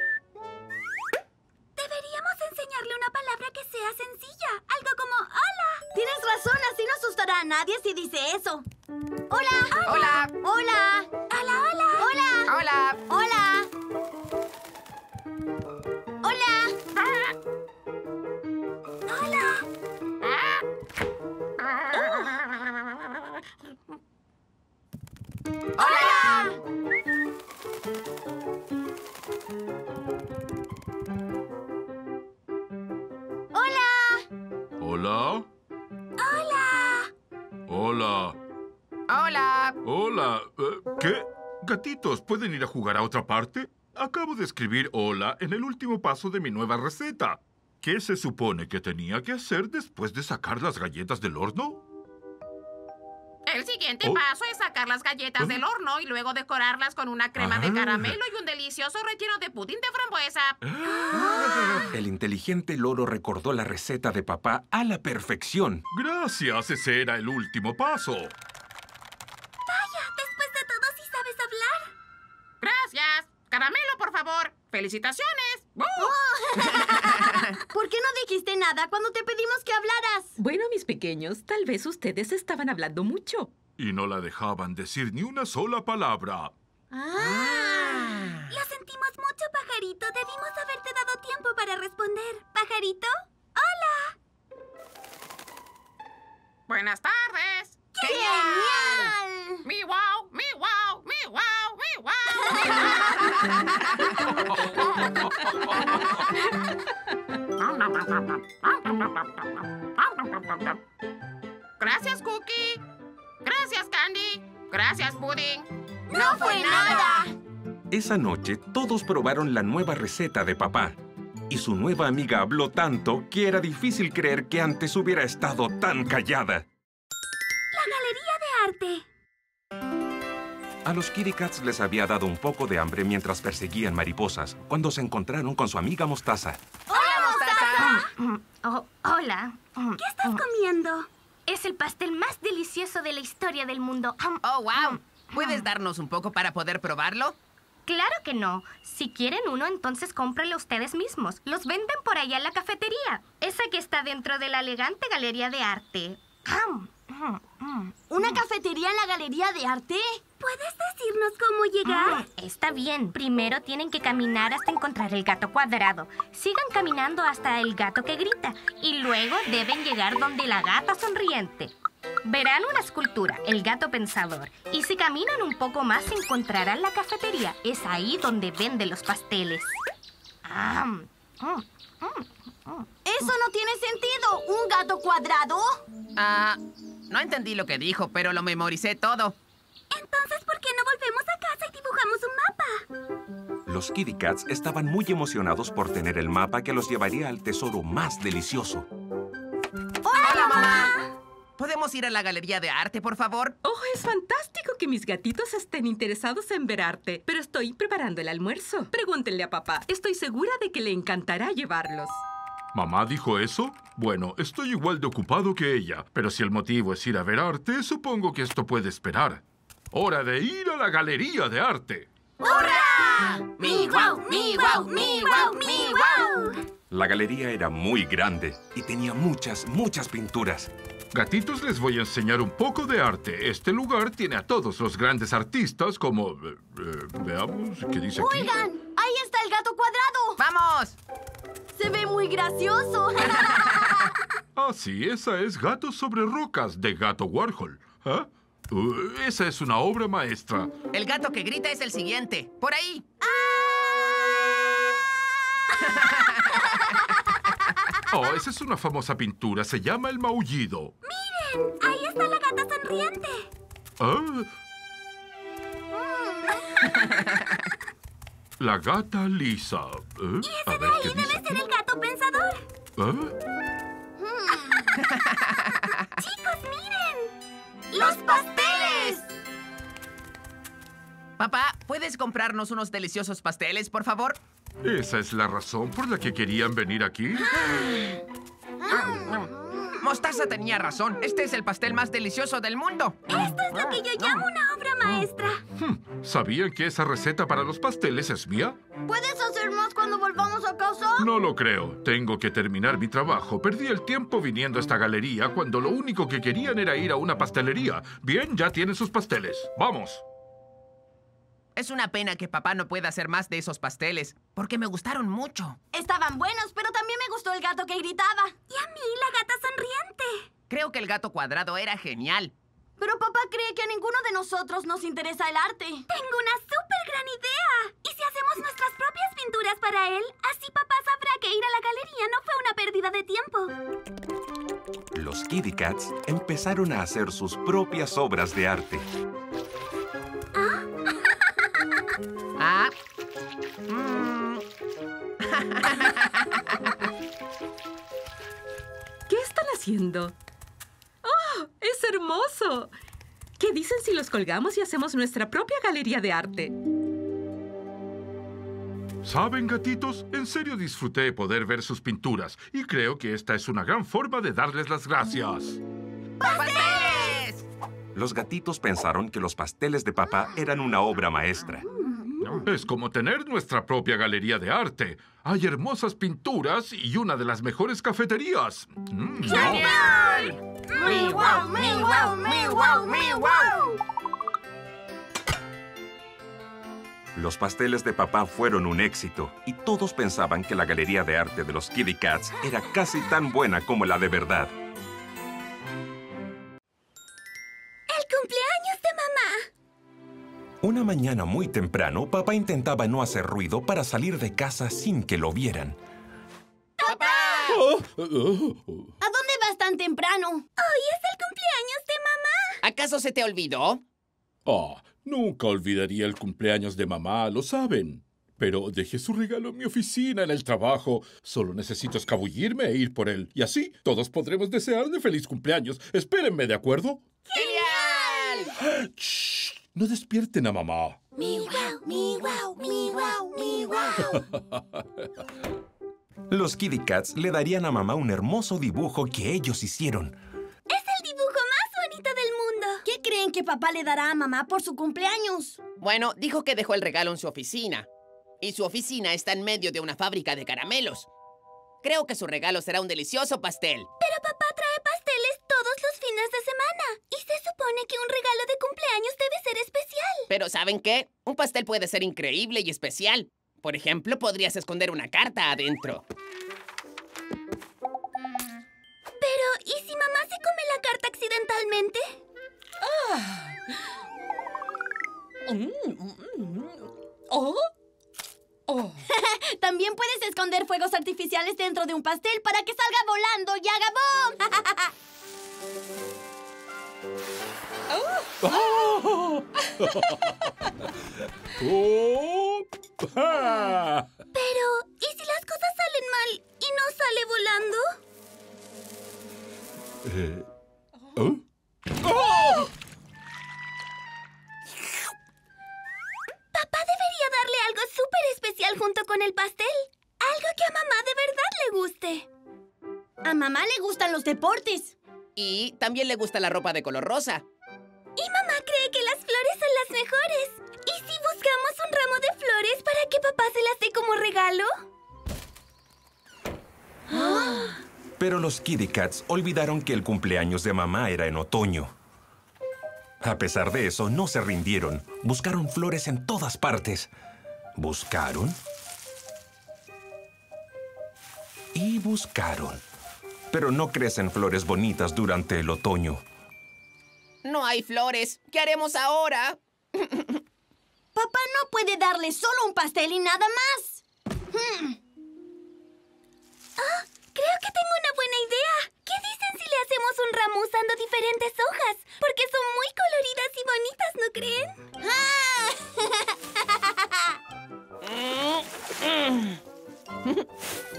Deberíamos enseñarle una palabra que sea sencilla, algo como hola. Tienes razón, así no asustará a nadie si dice eso. ¡Hola! ¡Hola! ¡Hola! Hola, hola. ¡Hola! ¡Hola! ¡Hola! ¡Hola! Hola. ¡Hola! ¿Hola? Hola. Hola. ¡Hola! Hola. Eh, ¿Qué? ¿Gatitos pueden ir a jugar a otra parte? Acabo de escribir hola en el último paso de mi nueva receta. ¿Qué se supone que tenía que hacer después de sacar las galletas del horno? El siguiente Oh. paso es sacar las galletas Oh. del horno y luego decorarlas con una crema de Ah. caramelo y un delicioso relleno de pudín de frambuesa. El inteligente loro recordó la receta de papá a la perfección. Gracias, ese era el último paso. Después de todo, sí sabes hablar. Gracias. Caramelo, por favor. ¡Felicitaciones! ¡Uh! ¿Por qué no dijiste nada cuando te pedimos que hablaras? Bueno, mis pequeños, tal vez ustedes estaban hablando mucho. Y no la dejaban decir ni una sola palabra. Ah. Lo sentimos mucho, pajarito. Debimos haberte dado tiempo para responder. ¿Pajarito? ¡Hola! Buenas tardes. ¡Genial! ¡Mi wow! ¡Mi wow! ¡Mi wow! ¡Mi wow! Gracias, Cookie. Gracias, Candy. Gracias, Pudding. ¡No fue nada! Esa noche todos probaron la nueva receta de papá. Y su nueva amiga habló tanto que era difícil creer que antes hubiera estado tan callada. La Galería de Arte. A los Kitty Cats les había dado un poco de hambre mientras perseguían mariposas, cuando se encontraron con su amiga Mostaza. ¡Hola, Mostaza! Oh, hola. ¿Qué estás comiendo? Es el pastel más delicioso de la historia del mundo. Oh, wow. ¿Puedes darnos un poco para poder probarlo? Claro que no. Si quieren uno, entonces cómprenlo ustedes mismos. Los venden por allá en la cafetería. Esa que está dentro de la elegante Galería de Arte. ¿Una cafetería en la Galería de Arte? ¿Puedes decirnos cómo llegar? Está bien. Primero tienen que caminar hasta encontrar el gato cuadrado. Sigan caminando hasta el gato que grita. Y luego deben llegar donde la gata sonriente. Verán una escultura, el gato pensador. Y si caminan un poco más encontrarán la cafetería. Es ahí donde venden los pasteles. Ah, mm, mm, mm. ¡Eso no tiene sentido! ¿Un gato cuadrado? Ah, no entendí lo que dijo, pero lo memoricé todo. Entonces, ¿por qué no volvemos a casa y dibujamos un mapa? Los Kitty Cats estaban muy emocionados por tener el mapa que los llevaría al tesoro más delicioso. ¡Hola, mamá! ¿Podemos ir a la Galería de Arte, por favor? Oh, es fantástico que mis gatitos estén interesados en ver arte. Pero estoy preparando el almuerzo. Pregúntenle a papá. Estoy segura de que le encantará llevarlos. ¿Mamá dijo eso? Bueno, estoy igual de ocupado que ella, pero si el motivo es ir a ver arte, supongo que esto puede esperar. ¡Hora de ir a la Galería de Arte! ¡Hurra! ¡Mi guau! ¡Mi guau! ¡Mi guau! ¡Mi guau! La galería era muy grande y tenía muchas, muchas pinturas. Gatitos, les voy a enseñar un poco de arte. Este lugar tiene a todos los grandes artistas como... eh, eh, veamos, ¿qué dice aquí? ¡Oigan! ¡Ahí está el gato cuadrado! ¡Vamos! ¡Se ve muy gracioso! Ah, sí, esa es Gatos sobre Rocas, de Gato Warhol. ¿Ah? Uh, esa es una obra maestra. El gato que grita es el siguiente. ¡Por ahí! Oh, esa es una famosa pintura. Se llama El Maullido. ¡Miren! Ahí está la gata sonriente. Ah. La gata lisa. ¿Eh? Y A ese de ver, ahí ¿qué debe dice? ser el gato pensador. ¿Ah? ¡Chicos, miren! ¡Los pasteles! Papá, ¿puedes comprarnos unos deliciosos pasteles, por favor? ¿Esa es la razón por la que querían venir aquí? Mostaza tenía razón. Este es el pastel más delicioso del mundo. Esto es lo que yo llamo una obra maestra. Hmm, ¿Sabían que esa receta para los pasteles es mía? ¿Puedes hacer más cuando volvamos a casa? No lo creo. Tengo que terminar mi trabajo. Perdí el tiempo viniendo a esta galería cuando lo único que querían era ir a una pastelería. Bien, ya tienen sus pasteles. ¡Vamos! Es una pena que papá no pueda hacer más de esos pasteles, porque me gustaron mucho. Estaban buenos, pero también me gustó el gato que gritaba. Y a mí, la gata sonriente. Creo que el gato cuadrado era genial. Pero papá cree que a ninguno de nosotros nos interesa el arte. Tengo una súper gran idea. ¿Y si hacemos nuestras propias pinturas para él? Así papá sabrá que ir a la galería no fue una pérdida de tiempo. Los Kitty Cats empezaron a hacer sus propias obras de arte. Ah. Mm. ¿Qué están haciendo? ¡Oh! ¡Es hermoso! ¿Qué dicen si los colgamos y hacemos nuestra propia galería de arte? ¿Saben, gatitos? En serio disfruté poder ver sus pinturas y creo que esta es una gran forma de darles las gracias. ¡Pasteles! Los gatitos pensaron que los pasteles de papá eran una obra maestra. Es como tener nuestra propia galería de arte. Hay hermosas pinturas y una de las mejores cafeterías. Mm. ¡Genial! ¡Mi wow, mi wow, mi wow, mi wow! Los pasteles de papá fueron un éxito y todos pensaban que la galería de arte de los Kitty Cats era casi tan buena como la de verdad. ¡El cumpleaños de mamá! Una mañana muy temprano, papá intentaba no hacer ruido para salir de casa sin que lo vieran. ¡Papá! ¿A dónde vas tan temprano? ¡Hoy es el cumpleaños de mamá! ¿Acaso se te olvidó? Ah, nunca olvidaría el cumpleaños de mamá, lo saben. Pero dejé su regalo en mi oficina, en el trabajo. Solo necesito escabullirme e ir por él. Y así todos podremos desearle feliz cumpleaños. Espérenme, ¿de acuerdo? ¡Genial! ¡Shh! No despierten a mamá. Mi wow, mi wow, mi wow, mi wow. Los Kitty Cats le darían a mamá un hermoso dibujo que ellos hicieron. ¡Es el dibujo más bonito del mundo! ¿Qué creen que papá le dará a mamá por su cumpleaños? Bueno, dijo que dejó el regalo en su oficina. Y su oficina está en medio de una fábrica de caramelos. Creo que su regalo será un delicioso pastel. Pero papá trae pasteles todos los fines de semana. Y se supone que un regalo de cumpleaños debe ser especial. Pero ¿saben qué? Un pastel puede ser increíble y especial. Por ejemplo, podrías esconder una carta adentro. Pero, ¿y si mamá se come la carta accidentalmente? ¿Oh? Oh. También puedes esconder fuegos artificiales dentro de un pastel para que salga volando y haga boom. ¡Oh! ¡Oh! ¡Ah! Pero, ¿y si las cosas salen mal y no sale volando? Eh, ¿oh? ¡Oh! Papá debería darle algo súper especial junto con el pastel. Algo que a mamá de verdad le guste. A mamá le gustan los deportes. Y también le gusta la ropa de color rosa. Y mamá cree que las flores son las mejores. ¿Y si buscamos un ramo de flores para que papá se las dé como regalo? Pero los Kitty Cats olvidaron que el cumpleaños de mamá era en otoño. A pesar de eso, no se rindieron. Buscaron flores en todas partes. Buscaron. Y buscaron. Pero no crecen flores bonitas durante el otoño. No hay flores. ¿Qué haremos ahora? Papá no puede darle solo un pastel y nada más. Hmm. ¡Oh! Creo que tengo una buena idea. ¿Qué dicen si le hacemos un ramo usando diferentes hojas? Porque son muy coloridas y bonitas, ¿no creen?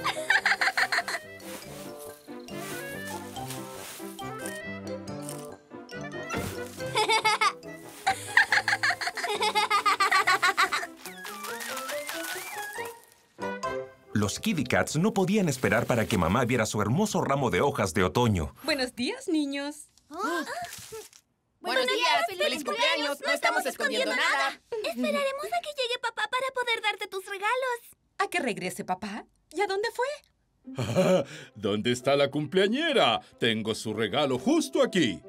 Los Kitty Cats no podían esperar para que mamá viera su hermoso ramo de hojas de otoño. Buenos días, niños. Oh. Buenos días, feliz cumpleaños. No estamos escondiendo nada. Esperaremos a que llegue papá para poder darte tus regalos. ¿A que regrese papá? ¿Y a dónde fue? ¿Dónde está la cumpleañera? Tengo su regalo justo aquí.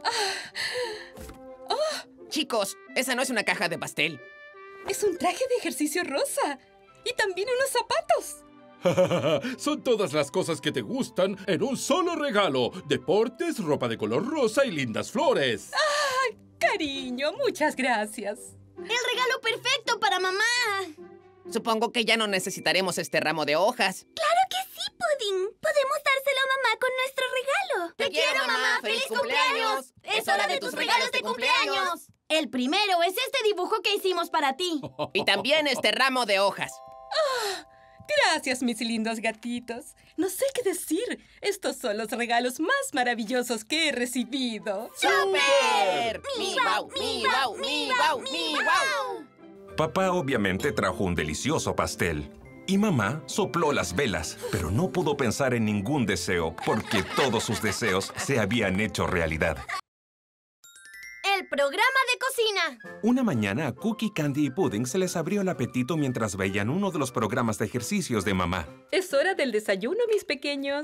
Chicos, esa no es una caja de pastel. Es un traje de ejercicio rosa. Y también unos zapatos. Son todas las cosas que te gustan en un solo regalo. Deportes, ropa de color rosa y lindas flores. ¡Ah, cariño! Muchas gracias. ¡El regalo perfecto para mamá! Supongo que ya no necesitaremos este ramo de hojas. ¡Claro que sí, Pudding! Podemos dárselo a mamá con nuestro regalo. ¡Te quiero, mamá! ¡Feliz cumpleaños! ¡Es hora de tus regalos de cumpleaños! El primero es este dibujo que hicimos para ti. Y también este ramo de hojas. ¡Ah! Gracias, mis lindos gatitos. No sé qué decir. Estos son los regalos más maravillosos que he recibido. ¡Súper! ¡Mi guau, mi guau, mi guau, mi guau! Papá obviamente trajo un delicioso pastel. Y mamá sopló las velas, pero no pudo pensar en ningún deseo porque todos sus deseos se habían hecho realidad. El programa de cocina. Una mañana a Cookie, Candy y Pudding se les abrió el apetito mientras veían uno de los programas de ejercicios de mamá. Es hora del desayuno, mis pequeños.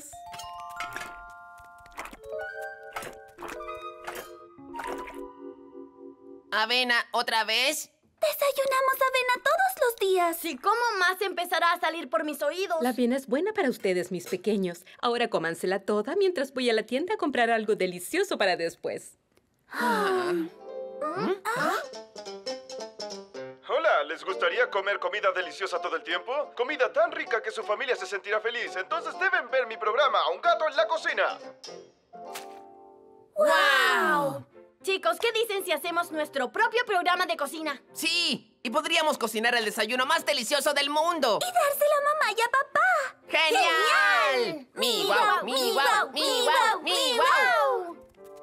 ¿Avena otra vez? Desayunamos avena todos los días. ¿Y cómo más empezará a salir por mis oídos? La avena es buena para ustedes, mis pequeños. Ahora cómansela toda mientras voy a la tienda a comprar algo delicioso para después. Ah. ¿Ah? Hola, ¿les gustaría comer comida deliciosa todo el tiempo? Comida tan rica que su familia se sentirá feliz. Entonces deben ver mi programa, Un gato en la cocina. ¡Wow! Chicos, ¿qué dicen si hacemos nuestro propio programa de cocina? Sí, y podríamos cocinar el desayuno más delicioso del mundo. Y dárselo a mamá y a papá. ¡Genial! ¡Mi guau, mi guau, mi guau, mi guau!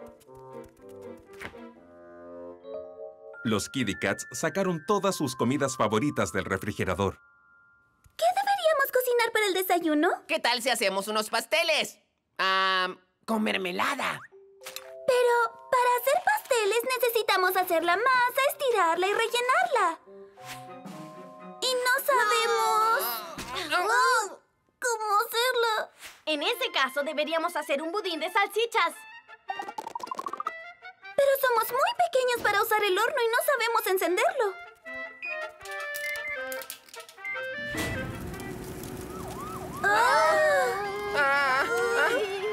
Los Kitty Cats sacaron todas sus comidas favoritas del refrigerador. ¿Qué deberíamos cocinar para el desayuno? ¿Qué tal si hacemos unos pasteles? Ah, con mermelada. Pero para hacer pasteles necesitamos hacer la masa, estirarla y rellenarla. Y no sabemos oh, cómo hacerla. En ese caso, deberíamos hacer un budín de salchichas. Pero somos muy pequeños para usar el horno y no sabemos encenderlo. ¡Ah! Ah, ah.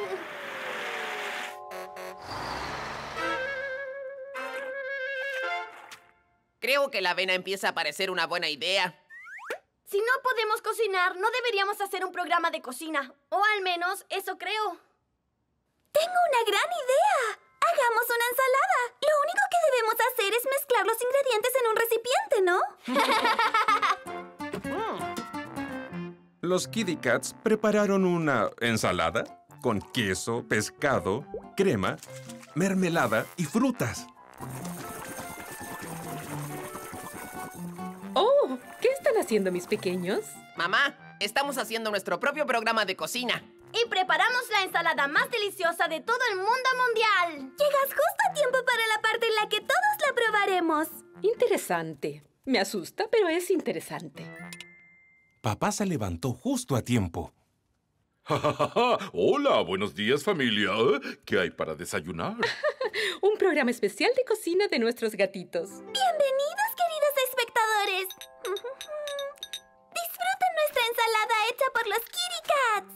Creo que la avena empieza a parecer una buena idea. Si no podemos cocinar, no deberíamos hacer un programa de cocina. O al menos, eso creo. ¡Tengo una gran idea! ¡Hagamos una ensalada! Lo único que debemos hacer es mezclar los ingredientes en un recipiente, ¿no? Los Kitty Cats prepararon una ensalada con queso, pescado, crema, mermelada y frutas. ¡Oh! ¿Qué están haciendo, mis pequeños? Mamá, estamos haciendo nuestro propio programa de cocina. Y preparamos la ensalada más deliciosa de todo el mundo mundial. Llegas justo a tiempo para la parte en la que todos la probaremos. Interesante. Me asusta, pero es interesante. Papá se levantó justo a tiempo. Hola, buenos días, familia. ¿Qué hay para desayunar? Un programa especial de cocina de nuestros gatitos. Bienvenidos, queridos espectadores. Disfruten nuestra ensalada hecha por los Kitty Cats.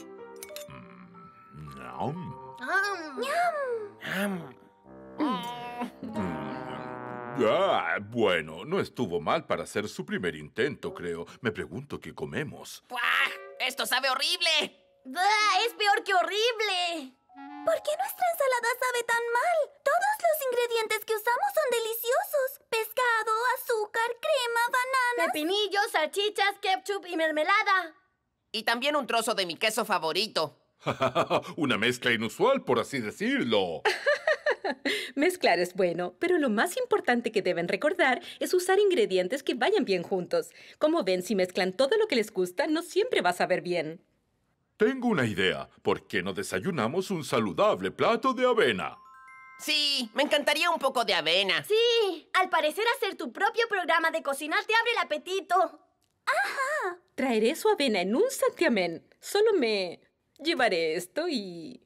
Nom. ¡Ñam! Ah, bueno, no estuvo mal para hacer su primer intento, creo. Me pregunto qué comemos. ¡Buah! ¡Esto sabe horrible! ¡Bah! ¡Es peor que horrible! ¿Por qué nuestra ensalada sabe tan mal? Todos los ingredientes que usamos son deliciosos. Pescado, azúcar, crema, bananas... Pepinillos, salchichas, ketchup y mermelada. Y también un trozo de mi queso favorito. Una mezcla inusual, por así decirlo. Mezclar es bueno, pero lo más importante que deben recordar es usar ingredientes que vayan bien juntos. Como ven, si mezclan todo lo que les gusta, no siempre va a saber bien. Tengo una idea. ¿Por qué no desayunamos un saludable plato de avena? Sí, me encantaría un poco de avena. Sí, al parecer hacer tu propio programa de cocina te abre el apetito. ¡Ajá! Traeré su avena en un santiamén. Solo me llevaré esto y...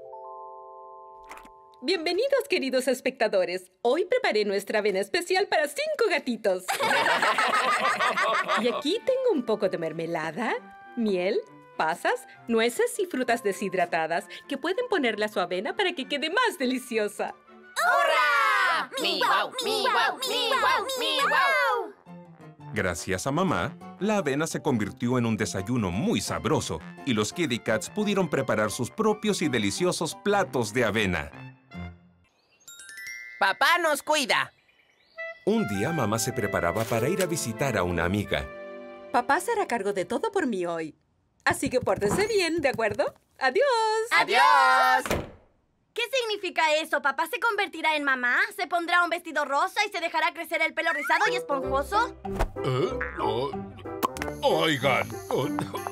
Bienvenidos, queridos espectadores. Hoy preparé nuestra avena especial para cinco gatitos. Y aquí tengo un poco de mermelada, miel, pasas, nueces y frutas deshidratadas que pueden ponerle a su avena para que quede más deliciosa. ¡Hurra! ¡Mi guau, mi guau, mi guau, mi guau! Gracias a mamá, la avena se convirtió en un desayuno muy sabroso y los Kitty Cats pudieron preparar sus propios y deliciosos platos de avena. ¡Papá nos cuida! Un día mamá se preparaba para ir a visitar a una amiga. Papá se hará cargo de todo por mí hoy. Así que pórtense bien, ¿de acuerdo? ¡Adiós! ¡Adiós! ¿Qué significa eso? ¿Papá se convertirá en mamá? ¿Se pondrá un vestido rosa y se dejará crecer el pelo rizado y esponjoso? ¿Eh? Oh, oigan. Oh,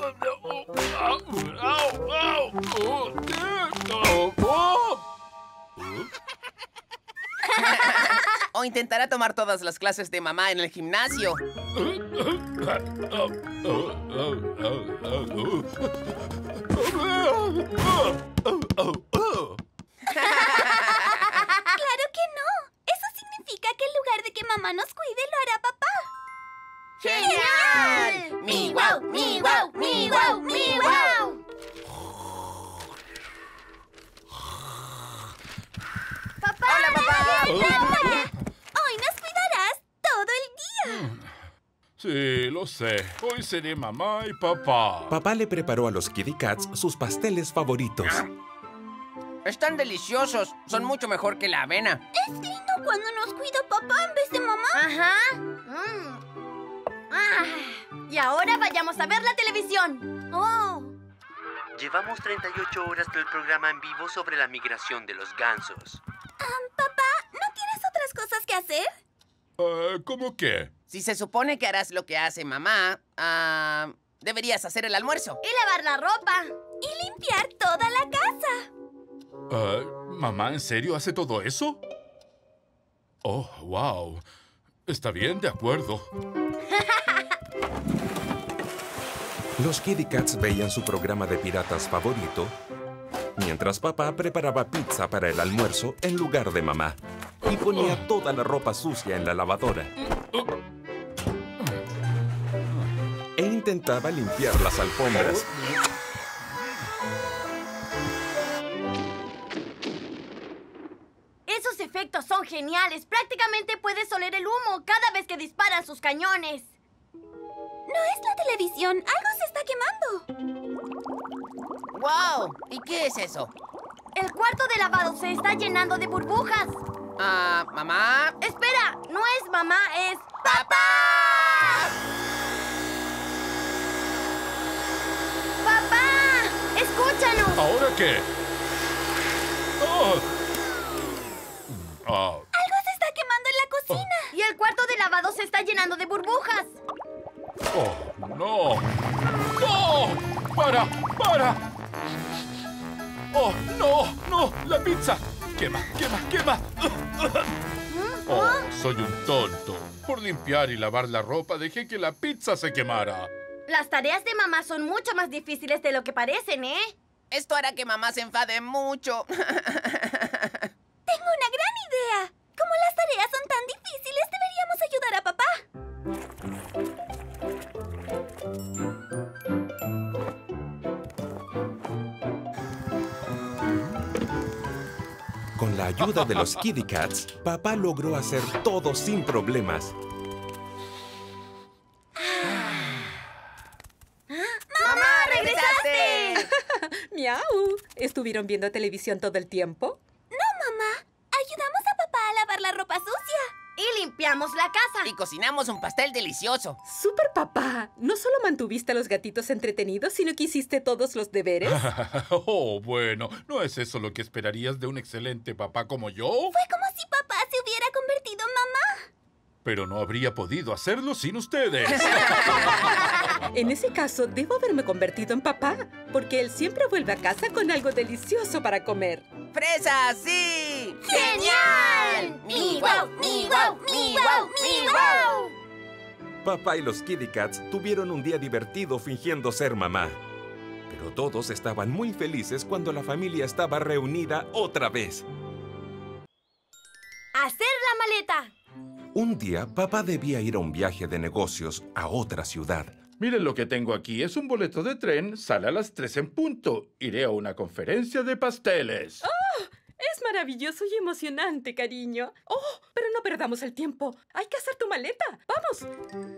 oh, oh, O intentará tomar todas las clases de mamá en el gimnasio. ¡Claro que no! Eso significa que en lugar de que mamá nos cuide, lo hará papá. ¡Genial! ¡Mi guau, mi guau, mi guau, mi guau! ¡Papá! ¡Hola, papá! Hoy nos cuidarás todo el día. Sí, lo sé. Hoy seré mamá y papá. Papá le preparó a los Kitty Cats sus pasteles favoritos. Están deliciosos. Son mucho mejor que la avena. Es lindo cuando nos cuida papá en vez de mamá. Ajá. Mm. Ah, y ahora vayamos a ver la televisión. Oh. Llevamos treinta y ocho horas del programa en vivo sobre la migración de los gansos. Um, papá, ¿no tienes otras cosas que hacer? Uh, ¿Cómo qué? Si se supone que harás lo que hace mamá, uh, deberías hacer el almuerzo. Y lavar la ropa. Y limpiar toda la casa. Uh, ¿Mamá en serio hace todo eso? Oh, wow. Está bien, de acuerdo. Los Kitty Cats veían su programa de piratas favorito, mientras papá preparaba pizza para el almuerzo en lugar de mamá y ponía toda la ropa sucia en la lavadora. E intentaba limpiar las alfombras. Esos efectos son geniales. Prácticamente puedes oler el humo cada vez que disparan sus cañones. No es la televisión. Algo se está quemando. ¡Wow! ¿Y qué es eso? El cuarto de lavado se está llenando de burbujas. Ah, uh, ¿mamá? Espera, no es mamá, es... ¡Papá! ¡Papá! ¡Escúchanos! ¿Ahora qué? Oh. Oh. Algo se está quemando en la cocina. Oh. Y el cuarto de lavado se está llenando de burbujas. ¡Oh, no! ¡No! ¡Para! ¡Para! ¡Oh, no! ¡No! ¡La pizza! ¡Quema! ¡Quema! ¡Quema! ¡Oh, soy un tonto! Por limpiar y lavar la ropa dejé que la pizza se quemara. Las tareas de mamá son mucho más difíciles de lo que parecen, ¿eh? Esto hará que mamá se enfade mucho. Tengo una gran idea. Como las tareas son tan difíciles, deberíamos ayudar a papá. Con la ayuda de los Kitty Cats, papá logró hacer todo sin problemas. ¡Mamá, regresaste! ¡Miau! ¿Estuvieron viendo televisión todo el tiempo? No, mamá. Ayudamos a papá a lavar la ropa sucia. Y limpiamos la casa. Y cocinamos un pastel delicioso. ¡Súper papá! No solo mantuviste a los gatitos entretenidos, sino que hiciste todos los deberes. Oh, bueno. ¿No es eso lo que esperarías de un excelente papá como yo? Fue como si papá se hubiera convertido en mamá. Pero no habría podido hacerlo sin ustedes. En ese caso, debo haberme convertido en papá, porque él siempre vuelve a casa con algo delicioso para comer. ¡Fresas, sí! ¡Genial! ¡Mi guau, mi guau, mi guau, mi guau! Papá y los Kitty Cats tuvieron un día divertido fingiendo ser mamá. Pero todos estaban muy felices cuando la familia estaba reunida otra vez. ¡Hacer la maleta! Un día, papá debía ir a un viaje de negocios a otra ciudad. Miren lo que tengo aquí. Es un boleto de tren. Sale a las tres en punto. Iré a una conferencia de pasteles. ¡Oh! Es maravilloso y emocionante, cariño. ¡Oh! Pero no perdamos el tiempo. Hay que hacer tu maleta. ¡Vamos!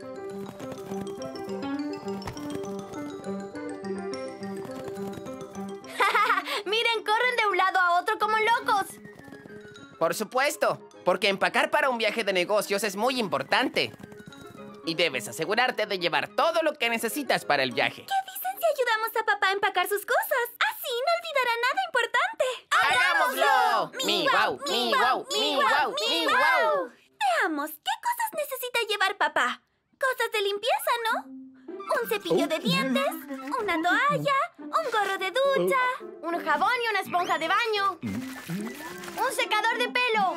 ¡Miren! ¡Corren de un lado a otro como locos! Por supuesto, porque empacar para un viaje de negocios es muy importante. Y debes asegurarte de llevar todo lo que necesitas para el viaje. ¿Qué dicen si ayudamos a papá a empacar sus cosas? Así no olvidará nada importante. ¡Hagámoslo! ¡Mi guau! ¡Mi guau! ¡Mi guau! ¡Mi guau! Veamos, ¿qué cosas necesita llevar papá? Cosas de limpieza, ¿no? Un cepillo de dientes, una toalla, un gorro de ducha, un jabón y una esponja de baño, un secador de pelo.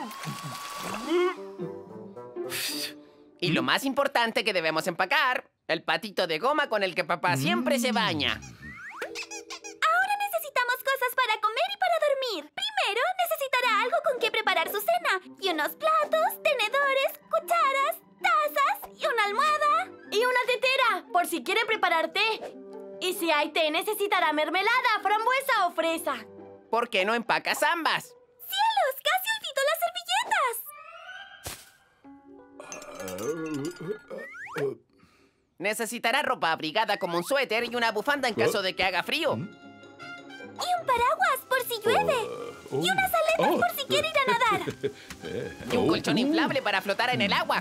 Y lo más importante que debemos empacar, el patito de goma con el que papá siempre se baña. Ahora necesitamos cosas para comer y para dormir. Primero necesitará algo con que preparar su cena. Y unos platos, tenedores, cucharas, tazas y una almohada. Y una tetera, por si quiere preparar té. Y si hay té, necesitará mermelada, frambuesa o fresa. ¿Por qué no empacas ambas? ¡Cielos! ¡Casi olvidó las servilletas! Necesitará ropa abrigada como un suéter y una bufanda en caso de que haga frío. Y un paraguas por si llueve. Y unas aletas por si quiere ir a nadar. Y un colchón inflable para flotar en el agua.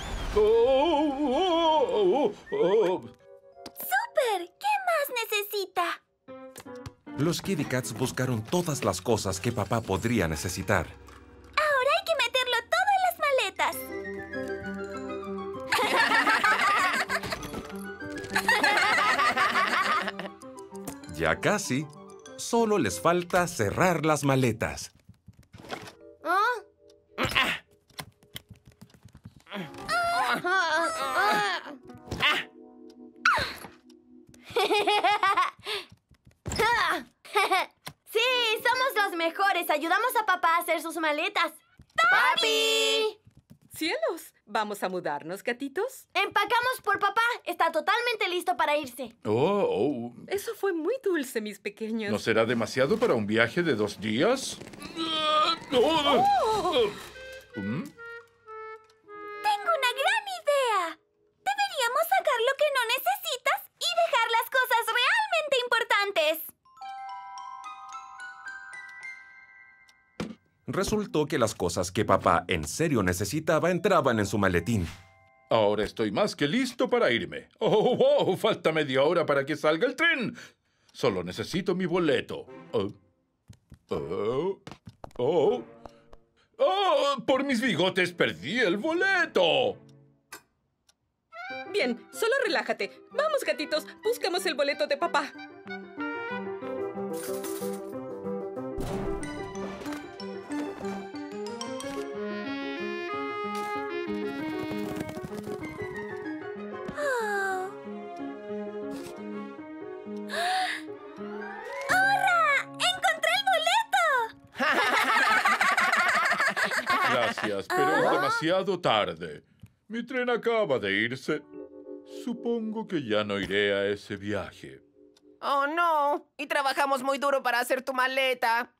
¡Súper! ¿Qué más necesita? Los Kitty Cats buscaron todas las cosas que papá podría necesitar. Ahora hay que meterlo todo en las maletas. Ya casi. Solo les falta cerrar las maletas. ¿Ah? Sí, somos los mejores. Ayudamos a papá a hacer sus maletas. ¡Papi! ¡Cielos! ¿Vamos a mudarnos, gatitos? Empacamos por papá. Está totalmente listo para irse. Oh, oh. Eso fue muy dulce, mis pequeños. ¿No será demasiado para un viaje de dos días? ¡Oh! ¿Mm? Tengo una gran idea. Deberíamos sacar lo que no necesitas y dejar las cosas realmente importantes. Resultó que las cosas que papá en serio necesitaba entraban en su maletín. Ahora estoy más que listo para irme. ¡Oh, wow! Falta media hora para que salga el tren. Solo necesito mi boleto. Oh. Oh. Oh. ¡Oh! ¡Por mis bigotes perdí el boleto! Bien, solo relájate. Vamos, gatitos, buscamos el boleto de papá. Gracias, pero es demasiado tarde. Mi tren acaba de irse. Supongo que ya no iré a ese viaje. ¡Oh, no! Y trabajamos muy duro para hacer tu maleta.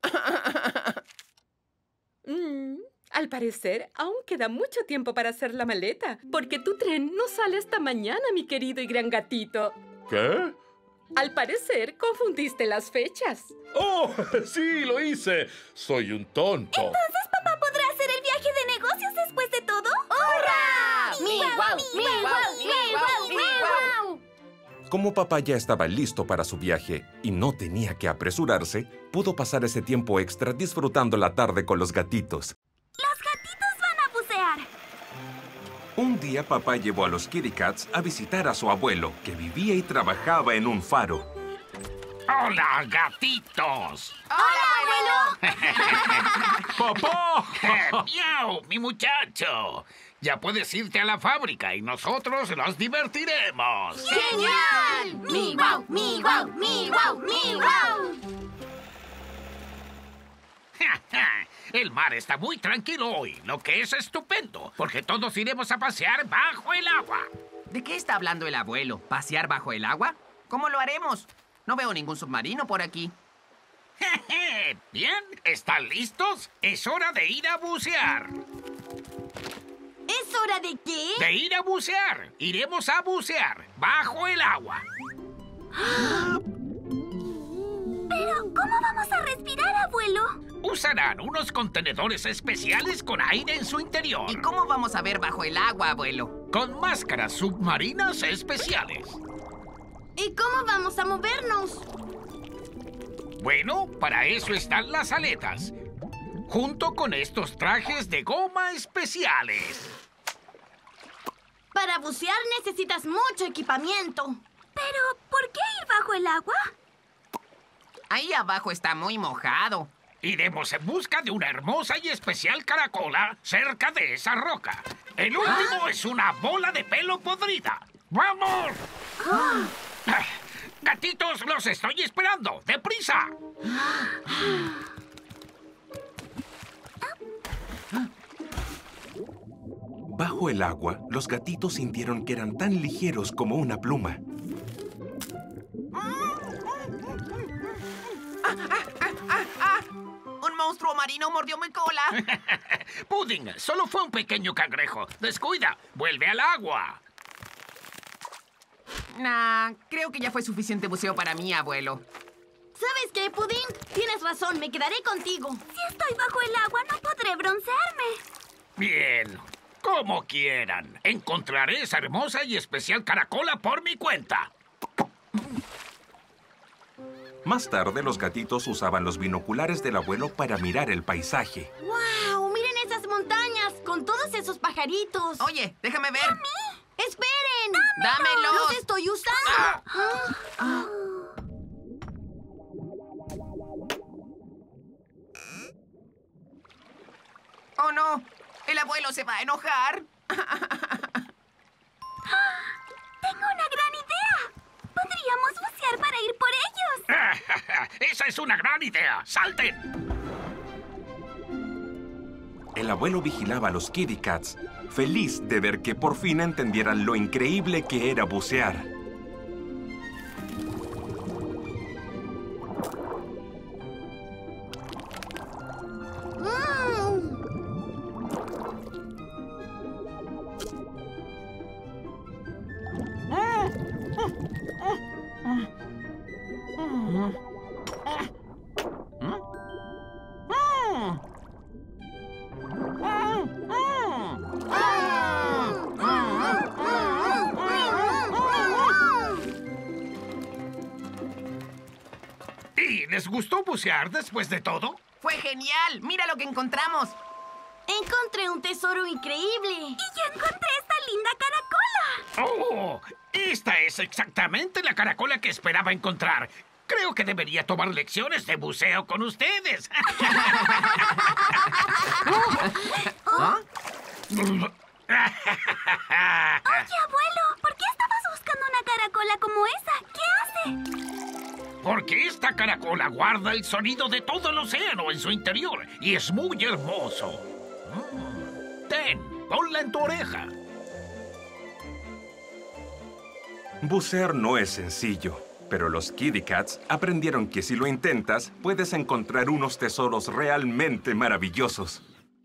Mm, al parecer, aún queda mucho tiempo para hacer la maleta, porque tu tren no sale hasta mañana, mi querido y gran gatito. ¿Qué? Al parecer, confundiste las fechas. ¡Oh, sí, lo hice! Soy un tonto. ¿Entonces papá podrá hacer el viaje de negocios después de todo? ¡Hurra! ¡Mi guau, mi guau, mi guau, mi guau! Como papá ya estaba listo para su viaje y no tenía que apresurarse, pudo pasar ese tiempo extra disfrutando la tarde con los gatitos. ¡Los gatitos van a bucear! Un día papá llevó a los Kitty Cats a visitar a su abuelo, que vivía y trabajaba en un faro. ¡Hola, gatitos! ¡Hola, abuelo! ¡Papá! ¡Miau, mi muchacho! Ya puedes irte a la fábrica y nosotros nos divertiremos. ¡Genial! ¡Mi guau, mi guau, mi guau, mi guau! El mar está muy tranquilo hoy, lo que es estupendo, porque todos iremos a pasear bajo el agua. ¿De qué está hablando el abuelo? ¿Pasear bajo el agua? ¿Cómo lo haremos? No veo ningún submarino por aquí. Bien, ¿están listos? Es hora de ir a bucear. ¿Es hora de qué? De ir a bucear. Iremos a bucear bajo el agua. Pero, ¿cómo vamos a respirar, abuelo? Usarán unos contenedores especiales con aire en su interior. ¿Y cómo vamos a ver bajo el agua, abuelo? Con máscaras submarinas especiales. ¿Y cómo vamos a movernos? Bueno, para eso están las aletas, junto con estos trajes de goma especiales. Para bucear necesitas mucho equipamiento. Pero, ¿por qué ir bajo el agua? Ahí abajo está muy mojado. Iremos en busca de una hermosa y especial caracola cerca de esa roca. El último es una bola de pelo podrida. ¡Vamos! Ah, ¡Gatitos, los estoy esperando! ¡Deprisa! Bajo el agua, los gatitos sintieron que eran tan ligeros como una pluma. ¡Un monstruo marino mordió mi cola! Pudding, solo fue un pequeño cangrejo. Descuida, vuelve al agua. Nah, creo que ya fue suficiente buceo para mí, abuelo. ¿Sabes qué, Pudding? Tienes razón, me quedaré contigo. Si estoy bajo el agua, no podré broncearme. Bien, como quieran. Encontraré esa hermosa y especial caracola por mi cuenta. Más tarde, los gatitos usaban los binoculares del abuelo para mirar el paisaje. ¡Wow! ¡Miren esas montañas con todos esos pajaritos! Oye, déjame ver. ¡A mí! ¡Esperen! ¡Dámelos! ¡Los estoy usando! Ah. Ah. ¡Oh, no! ¡El abuelo se va a enojar! ¡Tengo una gran idea! ¡Podríamos bucear para ir por ellos! ¡Esa es una gran idea! ¡Salten! El abuelo vigilaba a los Kitty Cats, feliz de ver que por fin entendieran lo increíble que era bucear. ¿Y les gustó bucear después de todo? ¡Fue genial! ¡Mira lo que encontramos! Encontré un tesoro increíble. ¡Y yo encontré esta linda caracola! ¡Oh! Esta es exactamente la caracola que esperaba encontrar. Creo que debería tomar lecciones de buceo con ustedes. ¿Ah? Oye, abuelo, ¿por qué estabas buscando una caracola como esa? ¿Qué hace? Porque esta caracola guarda el sonido de todo el océano en su interior y es muy hermoso. Mm. Ten, ponla en tu oreja. Bucear no es sencillo, pero los Kitty Cats aprendieron que si lo intentas, puedes encontrar unos tesoros realmente maravillosos.